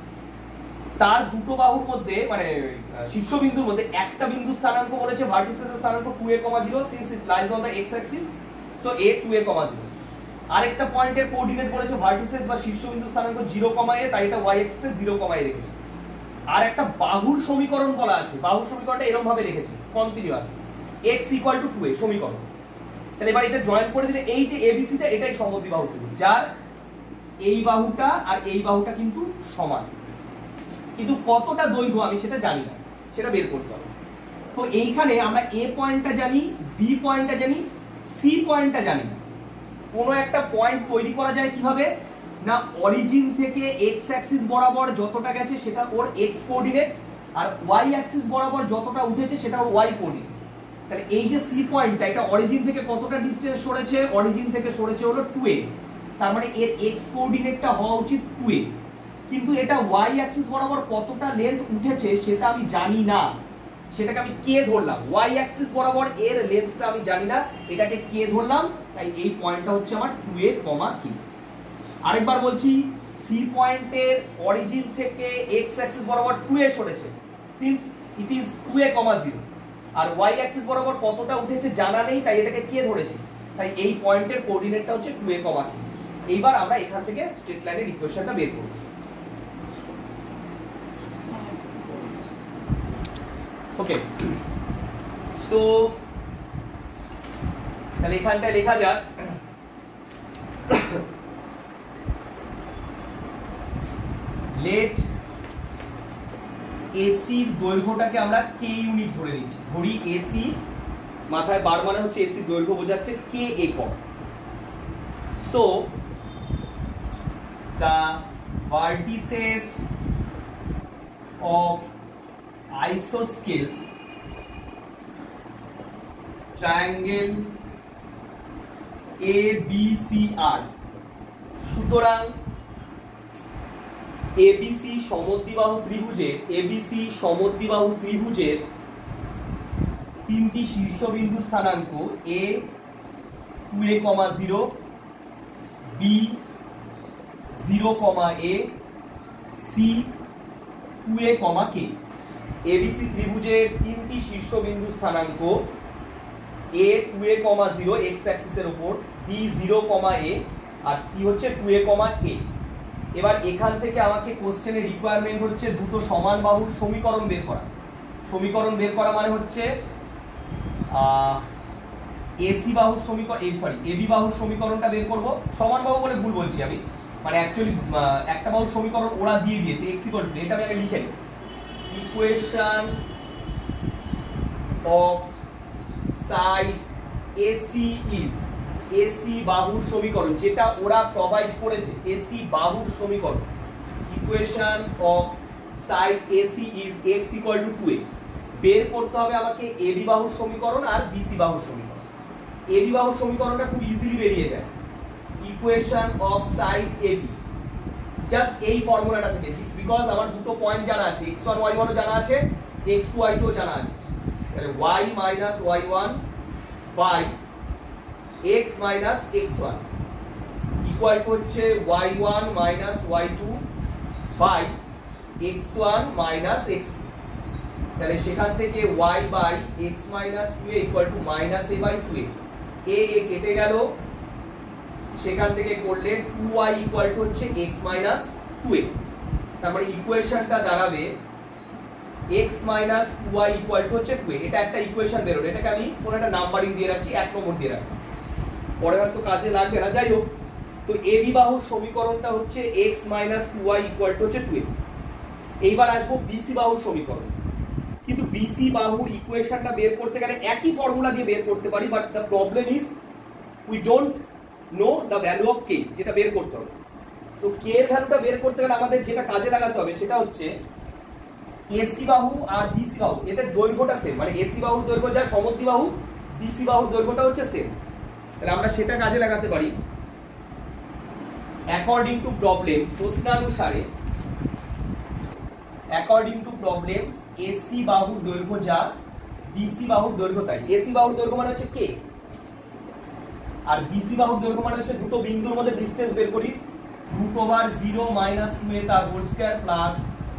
তার দুটো বাহুর মধ্যে মানে শীর্ষবিন্দুর মধ্যে একটা বিন্দু স্থানাঙ্ক বলেছে ভার্টিসেসের স্থানাঙ্ক two a comma zero, since it lies on the x axis, so a two a comma zero. আরেকটা পয়েন্টের কোঅর্ডিনেট বলেছে ভার্টিসেস বা শীর্ষবিন্দু স্থানাঙ্ক জিরো কমা a, তাই এটা y অ্যাক্সিসে জিরো কমা a রেখেছে। আর একটা বাহুর সমীকরণ বলা আছে, বাহুর সমীকরণটা এরকম ভাবে লিখেছে continuous, x equal to two a সমীকরণ। তাহলে এবার এটা জয়েন করে দিলে এই যে এবিসিটা এটাই সমদ্বিবাহু ত্রিভুজ, যার এই বাহুটা আর এই বাহুটা কিন্তু সমান, কিন্তু কতটা দৈর্ঘ্য আমি সেটা জানি না, সেটা বের করতে হবে। তো এইখানে আমরা এ পয়েন্টটা জানি, বি পয়েন্টটা জানি, সি পয়েন্টটা জানি না। কোনো একটা পয়েন্ট তৈরি করা যায় কিভাবে না, অরিজিন থেকে এক্স অ্যাক্সিস বরাবর যতটা গেছে সেটা ওর এক্স কোঅর্ডিনেট, আর ওয়াই অ্যাক্সিস বরাবর যতটা উঠেছে সেটা ওর ওয়াই কোঅর্ডিনেট। তাহলে এই যে সি পয়েন্টটা, এটা অরিজিন থেকে কতটা ডিসটেন্স সরেছে? অরিজিন থেকে সরেছে হলো টু এ, তার মানে এর এক্স কোঅর্ডিনেটটা হওয়া উচিত টু এ। কিন্তু এটা ওয়াই অ্যাক্সিস বরাবর কতটা লেন্থ উঠেছে সেটা আমি জানি না, সেটাকে আমি কে ধরলাম। ওয়াই অ্যাক্সিস বরাবর এর লেন্থটা আমি জানি না, এটাকে কে ধরলাম, তাই এই পয়েন্টটা হচ্ছে আমার টু এ কমা কে। আরেকবার বলছি, সি পয়েন্টের অরিজিন থেকে এক্স অ্যাক্সিস বরাবর টু এ সরেছে, since it is two a comma zero. আর ওয়াই অ্যাক্সিস বরাবর কতটা উঠেছে জানা নেই, তাই এটাকে কে ধরেছি, তাই এই পয়েন্টের কোঅর্ডিনেটটা হচ্ছে টু এ কমা কে। এইবার আমরা এখান থেকে স্ট্রেট লাইনের ইকুয়েশনটা বের করব। ওকে, সো তাহলে এখানটায় লেখা যাক লেট এসির দৈর্ঘ্যটাকে আমরা কে ইউনিট ধরে নিচ্ছি। ধরি এসি, মাথায় বার মানে হচ্ছে এসির দৈর্ঘ্য বোঝাচ্ছে কে একক। So the vertices of isosceles triangle A B C R সুতরাং A B C সমদ্বিবাহু ত্রিভুজের A B C সমদ্বিবাহু ত্রিভুজের তিনটি শীর্ষবিন্দু স্থানাঙ্ক A two a, zero B zero, A C two a, K A B C ত্রিভুজের তিনটি শীর্ষবিন্দু স্থানাঙ্ক A two a, zero x axis এর উপর B zero, A R C হচ্ছে two a, K। এবার এখান থেকে আমাকে কোশ্চেনের রিকোয়ারমেন্ট হচ্ছে দুটো সমান বাহুর সমীকরণ বের করা। সমীকরণ বের করা মানে হচ্ছে এসি বাহুর সমীকরণ এই সরি এবি বাহুর সমীকরণটা বের করব। সমান বাহু বলে ভুল বলছি আমি, মানে অ্যাকচুয়ালি একটা বাহুর সমীকরণ ওরা দিয়ে দিয়েছে x ইকুয়াল টু, এটা আমি আগে লিখে নিই। Equation of side AC is, AC বাহুর সমীকরণ যেটা ওরা প্রোভাইড করেছে, এসি বাহুর সমীকরণ। Equation of side AC is x equal to two a। বের করতে হবে আমাকে এবি বাহুর সমীকরণ আর বিসি বাহুর সমীকরণ। এবি বাহুর সমীকরণটা খুব ইজিলি বেরিয়ে যায়। Equation of side AB, just এই ফর্মুলাটা থেকে, বিকজ আমার দুটো পয়েন্ট জানা আছে, x one y one ও জানা আছে, x two y two ও জানা আছে। তাহলে y minus y one by x minus x one equal to হচ্ছে y one minus y two by x one minus x two। তাহলে সেখান থেকে y by x minus two a equal to minus a by two a, a a কেটে গেল, সেখান থেকে করলে two y equal to হচ্ছে x minus two a। তারপরে ইকুয়েশনটা দাঁড়াবে x minus two y equal to হচ্ছে two a। এটা একটা ইকুয়েশন বেরোলো, এটাকে আমি কোনো একটা নাম্বারিং দিয়ে রাখছি, এক নম্বর দিয়ে রাখি, পরে হয়তো কাজে লাগবে না, যাই হোক। তো এবি বাহুর সমীকরণটা হচ্ছে x minus two y equal to হচ্ছে two a। এইবার আসবো বিসি বাহুর সমীকরণ, কিন্তু বিসি বাহুর ইকুয়েশনটা বের করতে গেলে একই ফর্মুলা দিয়ে বের করতে পারি, but the problem is we don't know the value of k, যেটা বের করতে হবে। তো কে এর ভ্যালুটা বের করতে গেলে আমাদের যেটা কাজে লাগাতে হবে সেটা হচ্ছে এসি বাহু আর বিসি বাহু, এদের দৈর্ঘ্যটা সেম, মানে এসি বাহুর দৈর্ঘ্য যা সমদ্বিবাহু, বিসি বাহুর দৈর্ঘ্যটা হচ্ছে সেম। তাহলে আমরা সেটা কাজে লাগাতে পারি। অ্যাকর্ডিং টু প্রবলেম, প্রশ্নানুসারে অ্যাকর্ডিং টু প্রবলেম এসি বাহুর দৈর্ঘ্য যা বিসি বাহুর দৈর্ঘ্য তাই। এসি বাহুর দৈর্ঘ্য মানে হচ্ছে কে, আর বিসি বাহুর দৈর্ঘ্য মানে হচ্ছে দুটো বিন্দুর মধ্যে ডিসটেন্স বের করি, root over zero minus two a তার whole square plus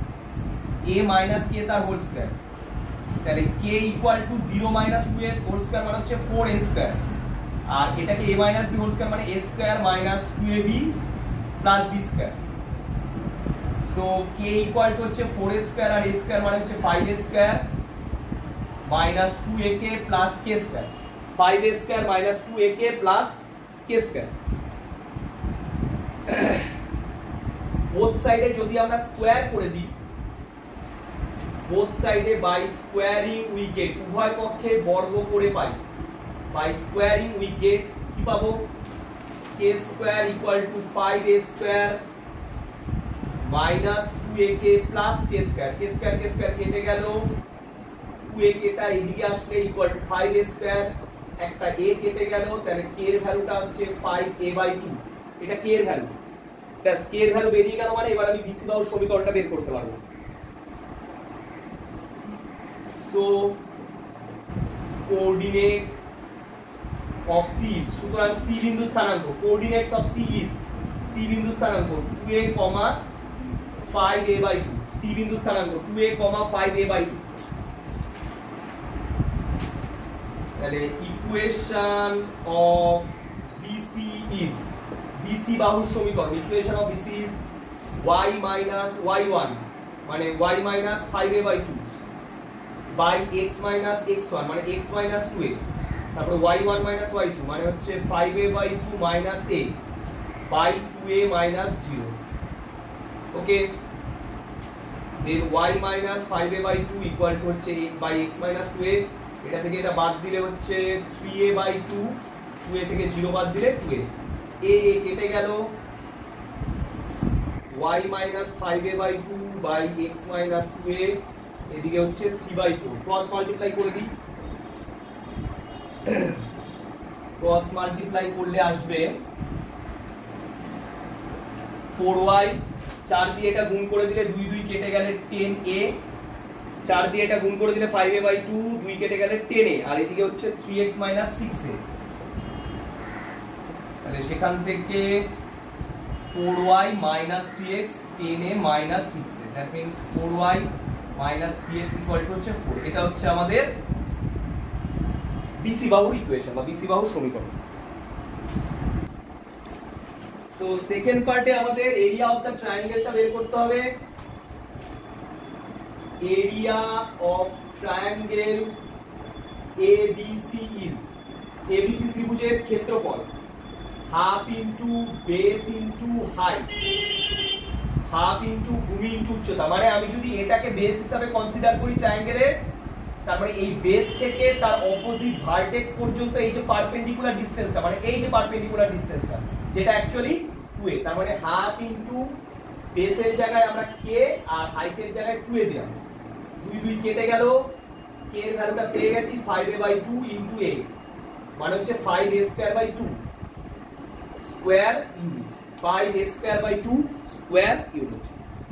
a minus k তার হোল স্কয়ার। তাহলে k equal to zero minus two এর হোল স্কয়ার মানে হচ্ছে ফোর এ স্কয়ার, আর এটাকে a minus b whole square মানে a square minus two a b plus b square. So k equal to হচ্ছে four a square আর a square মানে হচ্ছে five a square minus two a k plus k square, five a square minus two a k plus k square. Both সাইডে যদি আমরা square করে দিই, both সাইডে বাই স্কয়ারিং উই গেট, উভয় পক্ষে বর্গ করে পাই, by squaring we get কি পাবো, k square equal to five a square minus two a k plus k square, k square k square কেটে গেল, two a k টা এদিকে আসলে equal to five a square, একটা a কেটে গেল, তাহলে k এর ভ্যালুটা আসছে five a by two, এটা k এর ভ্যালু। প্লাস k এর ভ্যালু বেরিয়ে গেল মানে এবার আমি বিসি বাহুর সমীকরণটা বের করতে পারবো। So coordinate of C is, সুতরাং C বিন্দু স্থানাঙ্ক, coordinates of C is, C বিন্দু স্থানাঙ্ক two a, five a by two, C বিন্দু স্থানাঙ্ক two a, five a by two। তাহলে equation of B C is, B C বাহুর সমীকরণ, equation of B C is y minus y one মানে y minus five a by two by x minus x one মানে x minus two a, তারপর y one minus y two মানে হচ্ছে five a by two minus a by two a minus zero। Okay, then y minus five a by two equal to হচ্ছে by x minus two a, এটা থেকে এটা বাদ দিলে হচ্ছে three a by two, two a থেকে zero বাদ দিলে two a, a a কেটে গেল, y minus five a by two by x minus two a এদিকে হচ্ছে three by four, cross multiply করে দিই। ক্রস মাল্টিপ্লাই করলে আসবে ফোর ওয়াই, চার দিয়ে এটা গুণ করে দিলে দুই দুই কেটে গেলে টেন এ, চার দিয়ে এটা গুণ করে দিলে ফাইভ এ বাই টু, দুই কেটে গেলে টেন এ, আর এদিকে হচ্ছে three x minus six a. তাহলে সেখান থেকে four y minus three x ten a minus six a, that means four y minus three x equal to হচ্ছে ফোর। এটা হচ্ছে আমাদের বিসি বাহুর ইকুয়েশন বা বিসি বাহুর সমীকরণ। সো সেকেন্ড পার্টে আমাদের এরিয়া অফ দ্য ট্রায়াঙ্গেলটা বের করতে হবে। Area of triangle ABC is, ABC ত্রিভুজের ক্ষেত্রফল half into base into height, half into ভূমি ইনটু উচ্চতা। মানে আমি যদি এটাকে বেস হিসাবে কনসিডার করি ট্রায়াঙ্গেলের, তার মানে এই বেস থেকে তার অপোজিট ভার্টেক্স পর্যন্ত এই যে পারপেন্ডিকুলার ডিসটেন্সটা, মানে এই যে পারপেন্ডিকুলার ডিসটেন্সটা যেটা অ্যাকচুয়ালি টু এ, তার মানে হাফ ইনটু বেসের জায়গায় আমরা কে আর হাইটের জায়গায় টু এ দিলাম, দুই দুই কেটে গেল, কে এর ভ্যালুটা পেয়ে গেছি five a by two into a, মানে হচ্ছে five a square by two square unit, five a square by two square unit.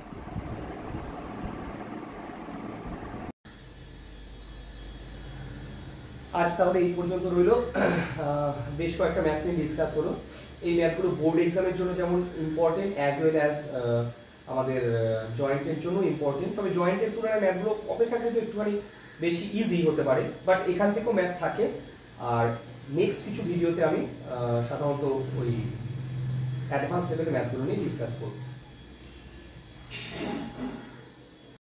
আজ তাহলে এই পর্যন্ত রইল। বেশ কয়েকটা ম্যাথ নিয়ে ডিসকাস হলো। এই ম্যাথগুলো বোর্ড এক্সামের জন্য যেমন ইম্পর্টেন্ট অ্যাজ ওয়েল অ্যাজ আমাদের জয়েন্টের জন্য ইম্পর্টেন্ট। তবে জয়েন্টের তুলনায় ম্যাথগুলো অপেক্ষাকৃত একটুখানি বেশি ইজি হতে পারে, বাট এখান থেকেও ম্যাথ থাকে। আর নেক্সট কিছু ভিডিওতে আমি সাধারণত ওই অ্যাডভান্স লেভেলের ম্যাথগুলো নিয়ে ডিসকাস করব।